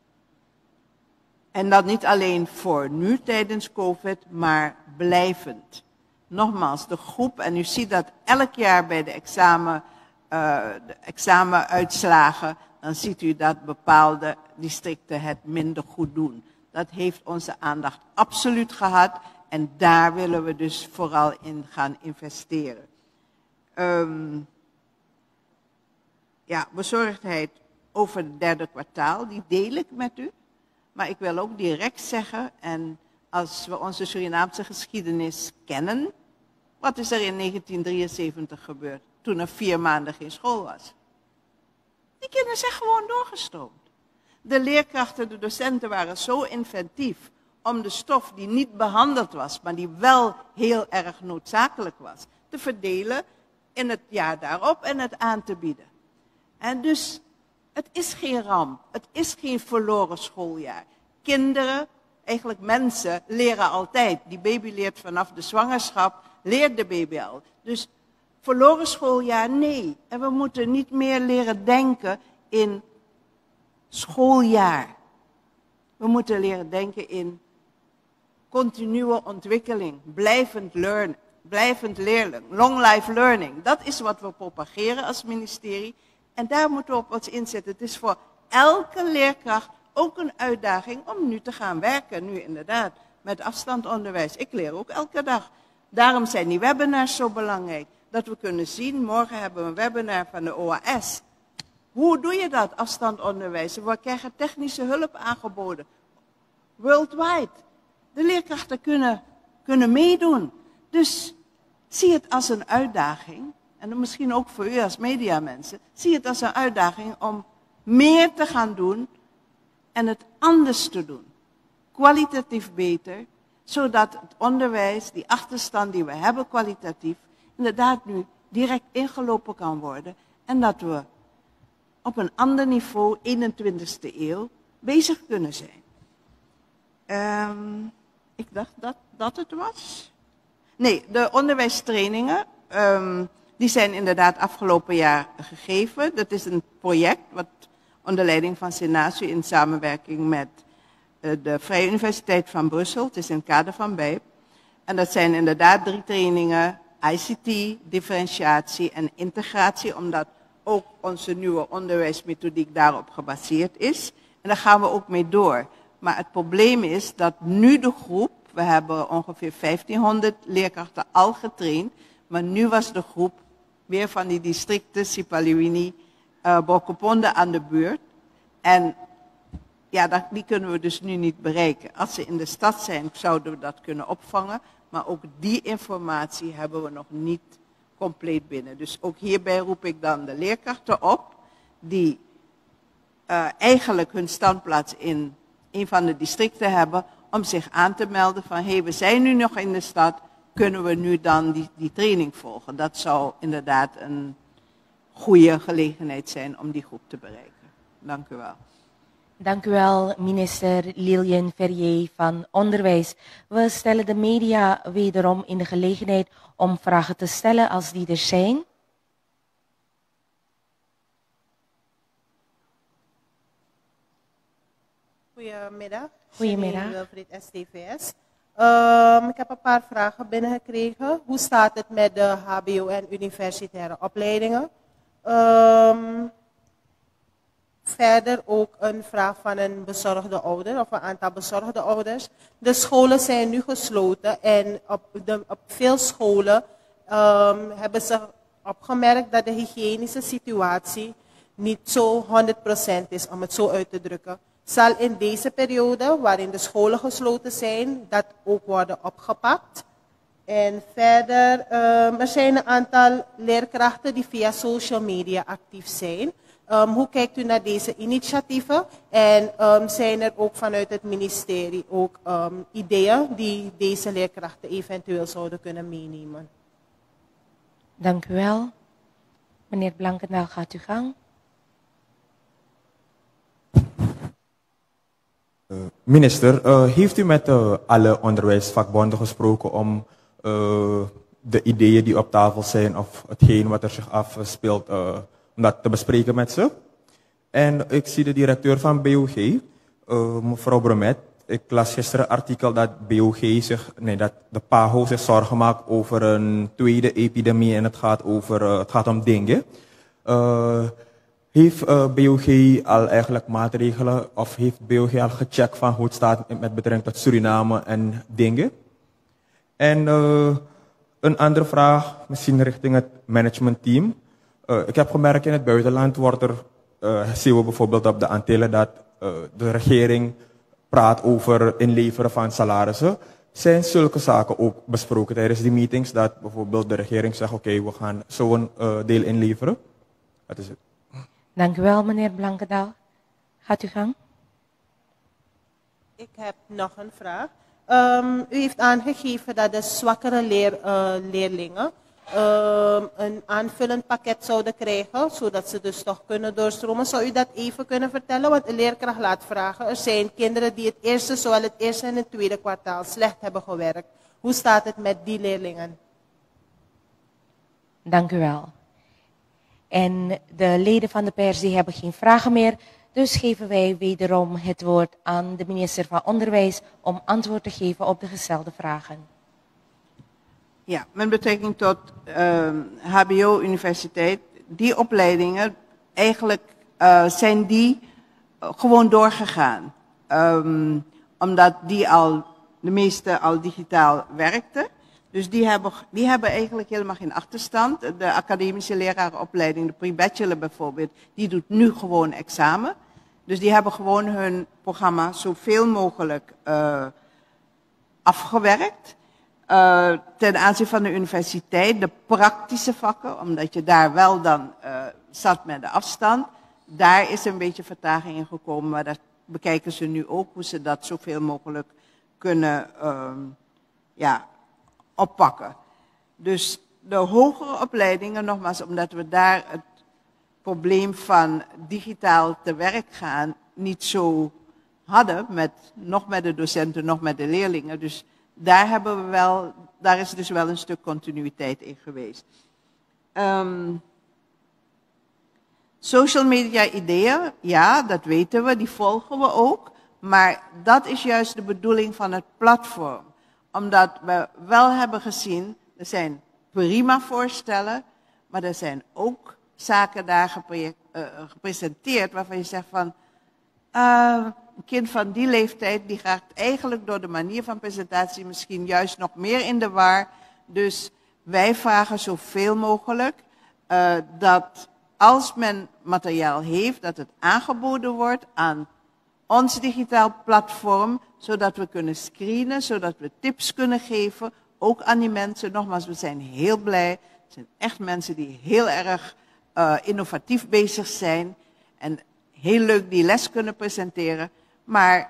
en dat niet alleen voor nu tijdens COVID, maar blijvend. Nogmaals, de groep, en u ziet dat elk jaar bij de, examen, uh, de examenuitslagen, dan ziet u dat bepaalde districten het minder goed doen. Dat heeft onze aandacht absoluut gehad en daar willen we dus vooral in gaan investeren. Um, ja, bezorgdheid over het derde kwartaal, die deel ik met u. Maar ik wil ook direct zeggen, en als we onze Surinaamse geschiedenis kennen, wat is er in negentien drieënzeventig gebeurd toen er vier maanden geen school was? Die kinderen zijn gewoon doorgestroomd. De leerkrachten, de docenten waren zo inventief om de stof die niet behandeld was, maar die wel heel erg noodzakelijk was, te verdelen in het jaar daarop en het aan te bieden. En dus, het is geen ramp, het is geen verloren schooljaar. Kinderen, eigenlijk mensen, leren altijd. Die baby leert vanaf de zwangerschap, leert de baby al. Dus verloren schooljaar, nee. En we moeten niet meer leren denken in schooljaar. We moeten leren denken in continue ontwikkeling, blijvend learn, blijvend leerling, long life learning. Dat is wat we propageren als ministerie. En daar moeten we op ons inzetten. Het is voor elke leerkracht ook een uitdaging om nu te gaan werken. Nu inderdaad, met afstandonderwijs. Ik leer ook elke dag. Daarom zijn die webinars zo belangrijk. Dat we kunnen zien, morgen hebben we een webinar van de O A S. Hoe doe je dat, afstandonderwijs? We krijgen technische hulp aangeboden. Worldwide. De leerkrachten kunnen, kunnen meedoen. Dus zie het als een uitdaging. En misschien ook voor u als mediamensen. Zie het als een uitdaging om meer te gaan doen en het anders te doen. Kwalitatief beter, zodat het onderwijs, die achterstand die we hebben kwalitatief, inderdaad nu direct ingelopen kan worden. En dat we op een ander niveau, eenentwintigste eeuw, bezig kunnen zijn. Um, ik dacht dat dat het was. Nee, de onderwijstrainingen, um, die zijn inderdaad afgelopen jaar gegeven. Dat is een project wat onder leiding van Senasu in samenwerking met uh, de Vrije Universiteit van Brussel, het is in het kader van B I P. En dat zijn inderdaad drie trainingen, I C T, differentiatie en integratie, omdat ook onze nieuwe onderwijsmethodiek daarop gebaseerd is. En daar gaan we ook mee door. Maar het probleem is dat nu de groep, we hebben ongeveer vijftienhonderd leerkrachten al getraind, maar nu was de groep weer van die districten, Sipaliwini, uh, Brokoponde aan de beurt. En ja, dat, die kunnen we dus nu niet bereiken. Als ze in de stad zijn, zouden we dat kunnen opvangen. Maar ook die informatie hebben we nog niet compleet binnen. Dus ook hierbij roep ik dan de leerkrachten op, die uh, eigenlijk hun standplaats in een van de districten hebben, om zich aan te melden van, hé, hey, we zijn nu nog in de stad, kunnen we nu dan die, die training volgen? Dat zou inderdaad een goede gelegenheid zijn om die groep te bereiken. Dank u wel. Dank u wel, minister Lilian Verrier van Onderwijs. We stellen de media wederom in de gelegenheid om vragen te stellen als die er zijn. Goedemiddag. Goedemiddag. Wilfried, S T V S. Um, ik heb een paar vragen binnengekregen. Hoe staat het met de H B O en universitaire opleidingen? Um, verder ook een vraag van een bezorgde ouder of een aantal bezorgde ouders. De scholen zijn nu gesloten en op, de, op veel scholen um, hebben ze opgemerkt dat de hygiënische situatie niet zo honderd procent is, om het zo uit te drukken. Zal in deze periode, waarin de scholen gesloten zijn, dat ook worden opgepakt. En verder, um, er zijn een aantal leerkrachten die via social media actief zijn. Um, hoe kijkt u naar deze initiatieven? En um, zijn er ook vanuit het ministerie ook um, ideeën die deze leerkrachten eventueel zouden kunnen meenemen? Dank u wel. Meneer Blankendaal, gaat u gang. Uh, minister, uh, heeft u met uh, alle onderwijsvakbonden gesproken om uh, de ideeën die op tafel zijn of hetgeen wat er zich afspeelt, uh, om dat te bespreken met ze? En ik zie de directeur van B O G, uh, mevrouw Bromet. Ik las gisteren een artikel dat B O G zich, nee, dat de P A H O zich zorgen maakt over een tweede epidemie en het gaat, over, uh, het gaat om dengue. Uh, Heeft uh, B O G al eigenlijk maatregelen of heeft B O G al gecheckt van hoe het staat met betrekking tot Suriname en dengue? En uh, een andere vraag, misschien richting het managementteam. Uh, ik heb gemerkt in het buitenland wordt er, uh, zien we bijvoorbeeld op de Antillen dat uh, de regering praat over inleveren van salarissen. Zijn zulke zaken ook besproken tijdens die meetings, dat bijvoorbeeld de regering zegt, oké, okay, we gaan zo'n uh, deel inleveren? Dat is het. Dank u wel, meneer Blankendaal. Gaat u gang. Ik heb nog een vraag. Um, u heeft aangegeven dat de zwakkere leer, uh, leerlingen um, een aanvullend pakket zouden krijgen, zodat ze dus toch kunnen doorstromen. Zou u dat even kunnen vertellen? Want de leerkracht laat vragen. Er zijn kinderen die het eerste, zowel het eerste en het tweede kwartaal slecht hebben gewerkt. Hoe staat het met die leerlingen? Dank u wel. En de leden van de pers die hebben geen vragen meer. Dus geven wij wederom het woord aan de minister van Onderwijs om antwoord te geven op de gestelde vragen. Ja, met betrekking tot uh, H B O-universiteit, die opleidingen, eigenlijk uh, zijn die uh, gewoon doorgegaan. Um, omdat die al, de meeste al digitaal werkten. Dus die hebben, die hebben eigenlijk helemaal geen achterstand. De academische lerarenopleiding, de pre-bachelor bijvoorbeeld, die doet nu gewoon examen. Dus die hebben gewoon hun programma zoveel mogelijk uh, afgewerkt. Uh, ten aanzien van de universiteit, de praktische vakken, omdat je daar wel dan uh, zat met de afstand, daar is een beetje vertraging in gekomen. Maar dat bekijken ze nu ook, hoe ze dat zoveel mogelijk kunnen uh, ja, oppakken. Dus de hogere opleidingen, nogmaals, omdat we daar het probleem van digitaal te werk gaan niet zo hadden, met, nog met de docenten, nog met de leerlingen. Dus daar, hebben we wel, daar is dus wel een stuk continuïteit in geweest. Um, social media ideeën, ja, dat weten we, die volgen we ook. Maar dat is juist de bedoeling van het platform. Omdat we wel hebben gezien, er zijn prima voorstellen, maar er zijn ook zaken daar gepre uh, gepresenteerd waarvan je zegt van, uh, een kind van die leeftijd, die gaat eigenlijk door de manier van presentatie misschien juist nog meer in de war. Dus wij vragen zoveel mogelijk uh, dat als men materiaal heeft, dat het aangeboden wordt aan ons digitaal platform, zodat we kunnen screenen, zodat we tips kunnen geven, ook aan die mensen. Nogmaals, we zijn heel blij. Het zijn echt mensen die heel erg uh, innovatief bezig zijn en heel leuk die les kunnen presenteren. Maar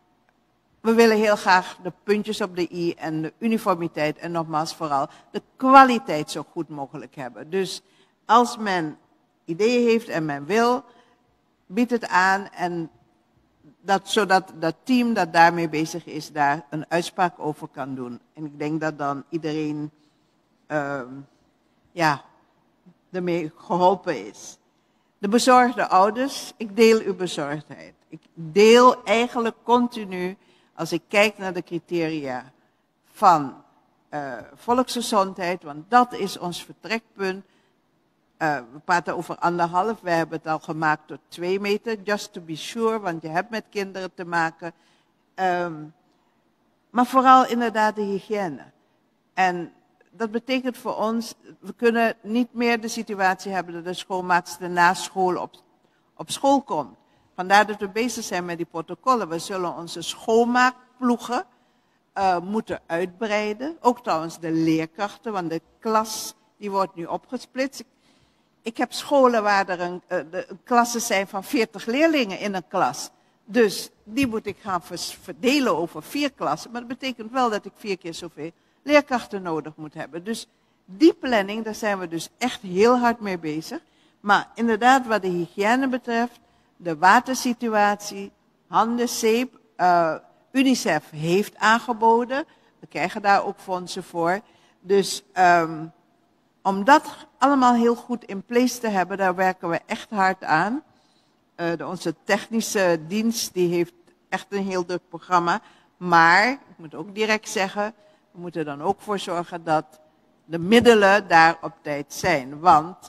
we willen heel graag de puntjes op de i en de uniformiteit en nogmaals vooral de kwaliteit zo goed mogelijk hebben. Dus als men ideeën heeft en men wil, bied het aan en dat, zodat dat team dat daarmee bezig is, daar een uitspraak over kan doen. En ik denk dat dan iedereen uh, ja, ermee geholpen is. De bezorgde ouders, ik deel uw bezorgdheid. Ik deel eigenlijk continu, als ik kijk naar de criteria van uh, volksgezondheid, want dat is ons vertrekpunt. Uh, we praten over anderhalf, wij hebben het al gemaakt tot twee meter, just to be sure, want je hebt met kinderen te maken. Um, maar vooral inderdaad de hygiëne. En dat betekent voor ons, we kunnen niet meer de situatie hebben dat de schoonmaakster na school op, op school komt. Vandaar dat we bezig zijn met die protocollen. We zullen onze schoonmaakploegen uh, moeten uitbreiden. Ook trouwens de leerkrachten, want de klas die wordt nu opgesplitst. Ik, ik heb scholen waar er een, uh, de, klassen zijn van veertig leerlingen in een klas. Dus die moet ik gaan vers, verdelen over vier klassen. Maar dat betekent wel dat ik vier keer zoveel leerkrachten nodig moet hebben. Dus die planning, daar zijn we dus echt heel hard mee bezig. Maar inderdaad, wat de hygiëne betreft, de watersituatie, handen, zeep, uh, UNICEF heeft aangeboden. We krijgen daar ook fondsen voor. Dus um, om dat allemaal heel goed in place te hebben, daar werken we echt hard aan. Uh, de, onze technische dienst die heeft echt een heel druk programma. Maar, ik moet ook direct zeggen, we moeten er dan ook voor zorgen dat de middelen daar op tijd zijn. Want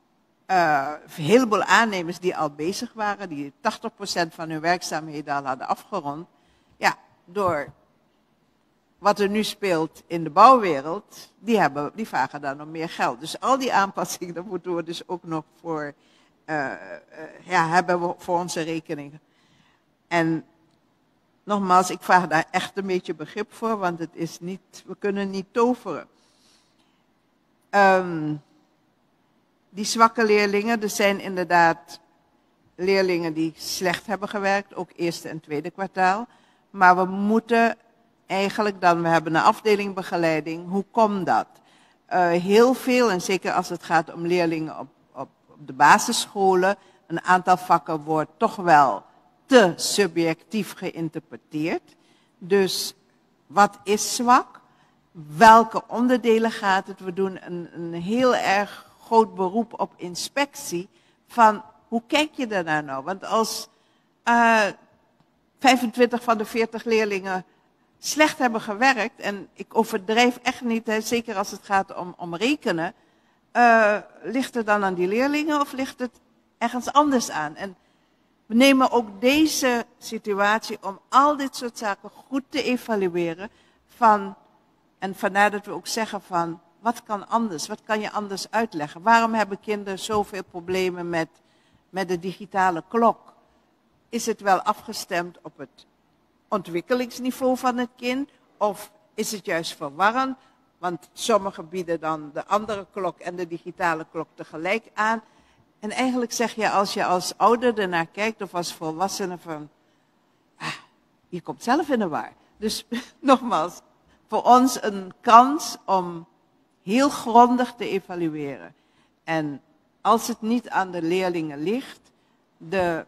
uh, een heleboel aannemers die al bezig waren, die tachtig procent van hun werkzaamheden al hadden afgerond. Ja, door wat er nu speelt in de bouwwereld, die, hebben, die vragen dan nog meer geld. Dus al die aanpassingen, daar moeten we dus ook nog voor, uh, uh, ja, hebben we voor onze rekening. En nogmaals, ik vraag daar echt een beetje begrip voor, want het is niet, we kunnen niet toveren. Um, die zwakke leerlingen, er zijn inderdaad leerlingen die slecht hebben gewerkt, ook eerste en tweede kwartaal. Maar we moeten eigenlijk dan, we hebben een afdeling begeleiding, hoe komt dat? Uh, heel veel, en zeker als het gaat om leerlingen op, op, op de basisscholen, een aantal vakken wordt toch wel te subjectief geïnterpreteerd. Dus wat is zwak? Welke onderdelen gaat het? We doen een, een heel erg groot beroep op inspectie van hoe kijk je daarnaar nou? Want als uh, vijfentwintig van de veertig leerlingen slecht hebben gewerkt, en ik overdrijf echt niet, hè, zeker als het gaat om, om rekenen, uh, ligt het dan aan die leerlingen of ligt het ergens anders aan? En we nemen ook deze situatie om al dit soort zaken goed te evalueren van, en vandaar dat we ook zeggen van, wat kan anders? Wat kan je anders uitleggen? Waarom hebben kinderen zoveel problemen met, met de digitale klok? Is het wel afgestemd op het ontwikkelingsniveau van het kind? Of is het juist verwarrend? Want sommigen bieden dan de andere klok en de digitale klok tegelijk aan. En eigenlijk zeg je, als je als ouder ernaar kijkt of als volwassene van, ah, je komt zelf in de war. Dus nogmaals, voor ons een kans om heel grondig te evalueren. En als het niet aan de leerlingen ligt, de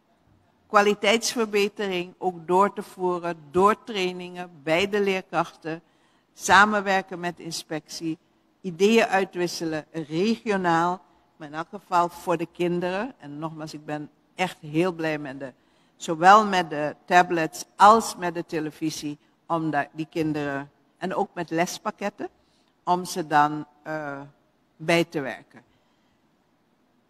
kwaliteitsverbetering ook door te voeren, door trainingen bij de leerkrachten, samenwerken met inspectie, ideeën uitwisselen, regionaal, maar in elk geval voor de kinderen. En nogmaals, ik ben echt heel blij met de, zowel met de tablets als met de televisie, om die kinderen, en ook met lespakketten, om ze dan uh, bij te werken.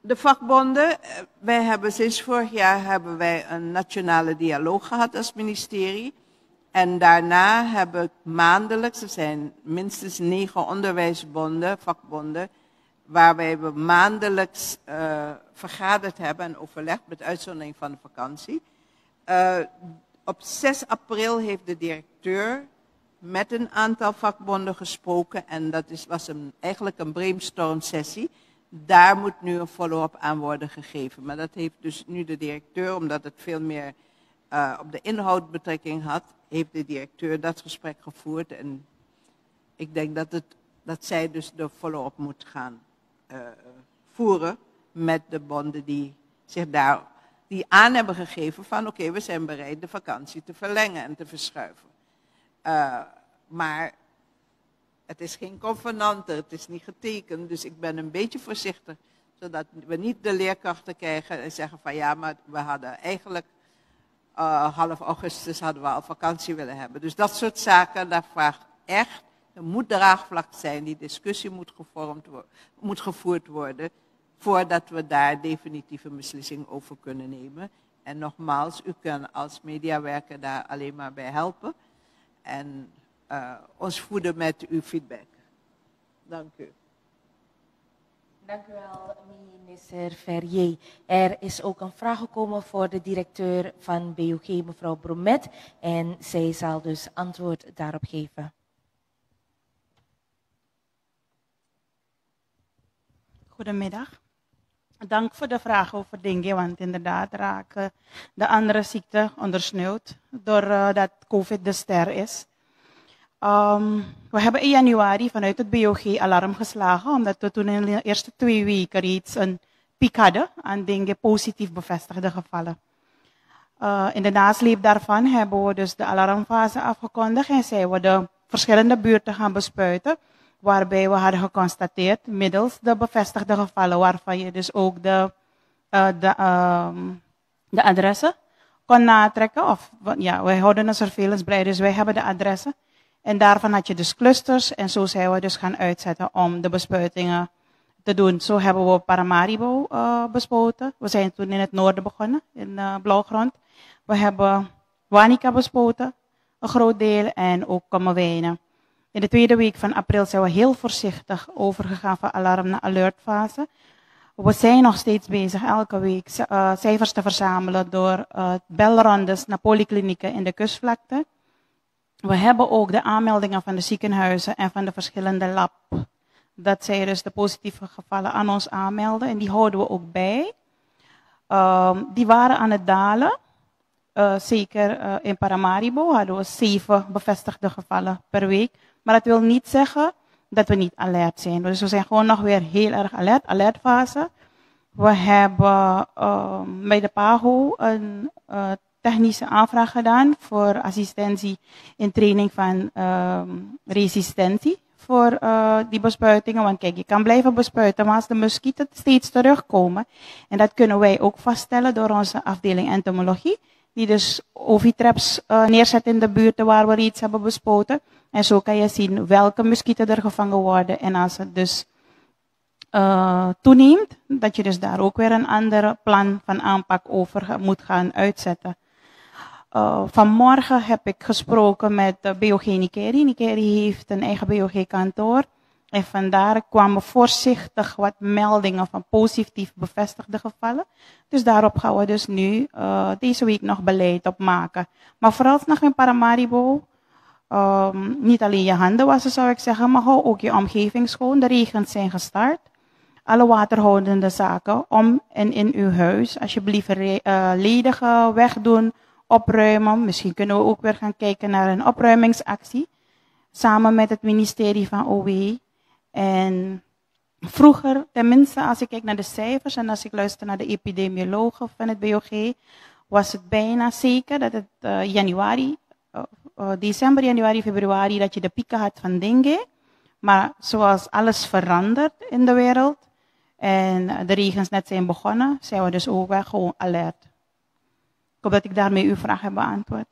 de vakbonden, eh, wij hebben sinds vorig jaar hebben wij een nationale dialoog gehad als ministerie. En daarna hebben maandelijks, er zijn minstens negen onderwijsbonden, vakbonden, waar wij maandelijks uh, vergaderd hebben en overlegd met uitzondering van de vakantie. Uh, op zes april heeft de directeur met een aantal vakbonden gesproken en dat is, was een, eigenlijk een brainstorm sessie. Daar moet nu een follow-up aan worden gegeven. Maar dat heeft dus nu de directeur, omdat het veel meer uh, op de inhoud betrekking had, heeft de directeur dat gesprek gevoerd. En ik denk dat, het, dat zij dus de follow-up moet gaan uh, voeren met de bonden die zich daar die aan hebben gegeven van oké, okay, we zijn bereid de vakantie te verlengen en te verschuiven. Uh, maar het is geen convenante, het is niet getekend, dus ik ben een beetje voorzichtig, zodat we niet de leerkrachten krijgen en zeggen van ja, maar we hadden eigenlijk uh, half augustus hadden we al vakantie willen hebben. Dus dat soort zaken, daar vraagt echt, er moet draagvlak zijn, die discussie moet, gevormd worden, moet gevoerd worden, voordat we daar definitief een beslissing over kunnen nemen. En nogmaals, u kan als mediawerker daar alleen maar bij helpen en uh, ons voeden met uw feedback. Dank u. Dank u wel, minister Verrier. Er is ook een vraag gekomen voor de directeur van B U G, mevrouw Bromet, en zij zal dus antwoord daarop geven. Goedemiddag. Dank voor de vraag over dengue, want inderdaad raken de andere ziekten ondersneeuwd doordat uh, COVID de ster is. Um, we hebben in januari vanuit het B O G alarm geslagen, omdat we toen in de eerste twee weken reeds een piek hadden aan dengue positief bevestigde gevallen. Uh, in de nasleep daarvan hebben we dus de alarmfase afgekondigd en zijn we de verschillende buurten gaan bespuiten, waarbij we hadden geconstateerd, middels de bevestigde gevallen, waarvan je dus ook de, uh, de, um, de adressen kon natrekken. Of, ja, wij houden een surveillance, dus wij hebben de adressen. En daarvan had je dus clusters en zo zijn we dus gaan uitzetten om de bespuitingen te doen. Zo hebben we Paramaribo uh, bespoten. We zijn toen in het noorden begonnen, in uh, Blauwgrond. We hebben Wanica bespoten, een groot deel, en ook Kommerwijnen. In de tweede week van april zijn we heel voorzichtig overgegaan van alarm naar alertfase. We zijn nog steeds bezig elke week uh, cijfers te verzamelen door uh, belrondes naar polyklinieken in de kustvlakte. We hebben ook de aanmeldingen van de ziekenhuizen en van de verschillende lab. Dat zij dus de positieve gevallen aan ons aanmelden en die houden we ook bij. Um, die waren aan het dalen. Uh, zeker uh, in Paramaribo hadden we zeven bevestigde gevallen per week. Maar dat wil niet zeggen dat we niet alert zijn. Dus we zijn gewoon nog weer heel erg alert, alertfase. We hebben uh, bij de PAHO een uh, technische aanvraag gedaan voor assistentie in training van uh, resistentie voor uh, die bespuitingen. Want kijk, je kan blijven bespuiten, maar als de muskieten steeds terugkomen, en dat kunnen wij ook vaststellen door onze afdeling entomologie, die dus ovitraps uh, neerzet in de buurten waar we reeds hebben bespoten. En zo kan je zien welke muskieten er gevangen worden. En als het dus uh, toeneemt, dat je dus daar ook weer een ander plan van aanpak over moet gaan uitzetten. Uh, vanmorgen heb ik gesproken met uh, B O G Nikeri. Nikeri heeft een eigen B O G-kantoor. En vandaar kwamen voorzichtig wat meldingen van positief bevestigde gevallen. Dus daarop gaan we dus nu uh, deze week nog beleid op maken. Maar vooralsnog in Paramaribo, um, niet alleen je handen wassen zou ik zeggen, maar hou ook je omgeving schoon. De regens zijn gestart. Alle waterhoudende zaken om en in uw huis. Alsjeblieft uh, ledigen, wegdoen, opruimen. Misschien kunnen we ook weer gaan kijken naar een opruimingsactie. Samen met het ministerie van O W. En vroeger, tenminste als ik kijk naar de cijfers en als ik luister naar de epidemiologen van het B O G, was het bijna zeker dat het uh, januari, uh, uh, december, januari, februari, dat je de pieken had van dengue. Maar zoals alles verandert in de wereld en de regens net zijn begonnen, zijn we dus ook wel gewoon alert. Ik hoop dat ik daarmee uw vraag heb beantwoord.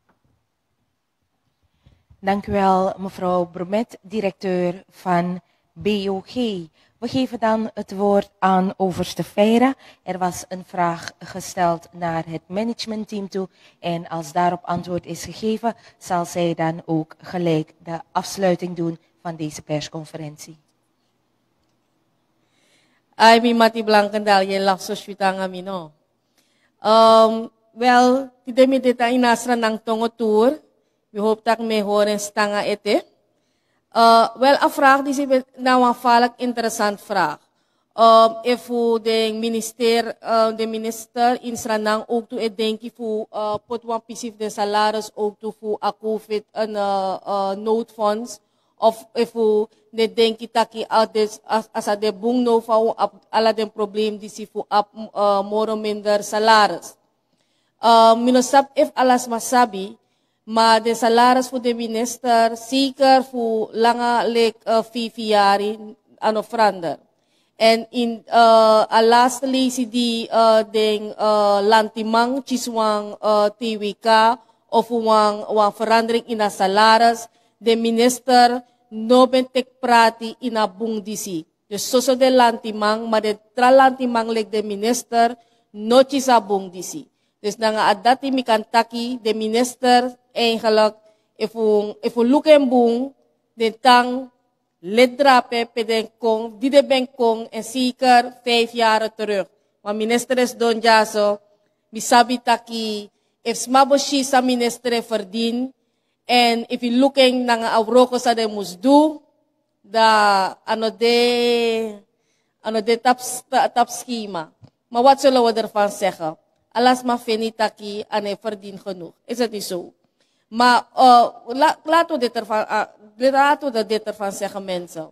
Dank u wel, mevrouw Bromet, directeur van B O G. We geven dan het woord aan overste Feira. Er was een vraag gesteld naar het managementteam toe. En als daarop antwoord is gegeven, zal zij dan ook gelijk de afsluiting doen van deze persconferentie. Ay, mi mati blankendal ye lakso shwitanga mino. Um, well, tide mi deta inasra ng tongo tour. We hope dat me horen stanga ete. Uh, wel, een vraag die is nou een valk interessant vraag. Um, if de minister, uh, de minister in Sranang ook toe het denken voor uh, potwan pisif de salaris ook toe voor a COVID en uh, uh, noodfonds. Of if de denken taki als als de boom no voor alle de probleem die si voor ap uh, moro minder salaris. Uh, Minosap if alles masabi. Maar de salaris voor de minister zeker voor lange lek uh, vijf jaar aan verander. En in uh, a laatste lezen die uh, den uh, lantimang chiswang uh, T W K of wang wang verandering in de salaris, de minister no ben tek prati in a bung disi. Dus soso de lantimang, maar de tra lantimang lek de minister no chisa bung disi. Dus nanga adati mi kantaki de minister eigenlijk if we if we look en boom de tang ledrape peden kong die de ben kong en zeker vijf jaar terug. Maar minister is Don Jaso misabi taki if smaboshi sa minister verdien en if you looking nanga auroko sa de musdu da ano de ano de tap tap schema. Maar wat zullen we ervan zeggen? Alas ma fenitaki en hij verdient genoeg. Is het niet zo? Maar uh, la, laten we dit ervan, uh, laten we dit ervan zeggen mensen.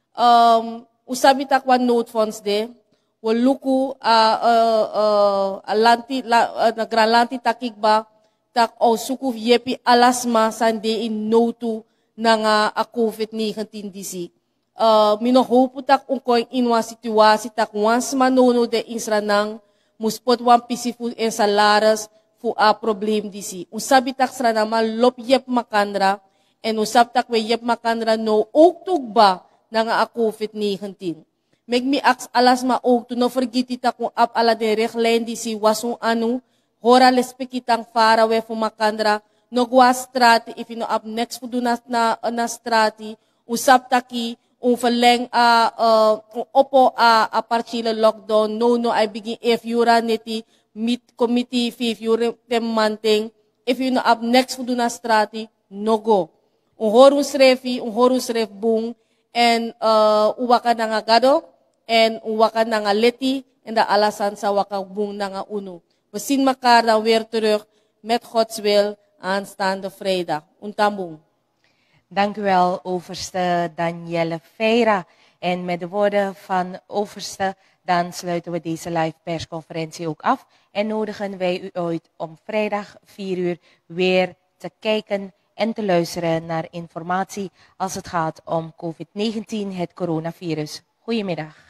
Um, usabi takwa noodfonds de. We luku a uh, uh, lanti la uh, gran lanti takikba tak o suku yepi alasma sande in notu nanga a COVID nineteen disi. Uh, mino hopu tak unkoing inwa situasi tak once manono de insranang muspot wan pisifu en salaris fu a problem disi. Usabi tak sra naman lop yep makandra en usab tak we yep makandra no ook tugba nga a COVID nineteen. Meg mi aks alas ma ook to no forgiti tak kung ap ala de rechlain disi wasung anu hora lespekitang fara we fu makandra no gwa strati if you know up next fu do na na, na strati usab taki un verleng a uh, uh, opo a a partiële lockdown no no I begin if you run neti meet committee if you them manting if you know up next fu do na strati no go un horus refi un horus ref bung en uh, uwaka na nga gado en uwaka na nga leti en de alasan sa waka bung na nga uno. We zien elkaar dan weer terug met Gods wil aanstaande vrijdag. Untambung. Dank u wel, overste Danielle Feira. En met de woorden van overste, dan sluiten we deze live persconferentie ook af. En nodigen wij u uit om vrijdag vier uur weer te kijken en te luisteren naar informatie als het gaat om COVID negentien, het coronavirus. Goedemiddag.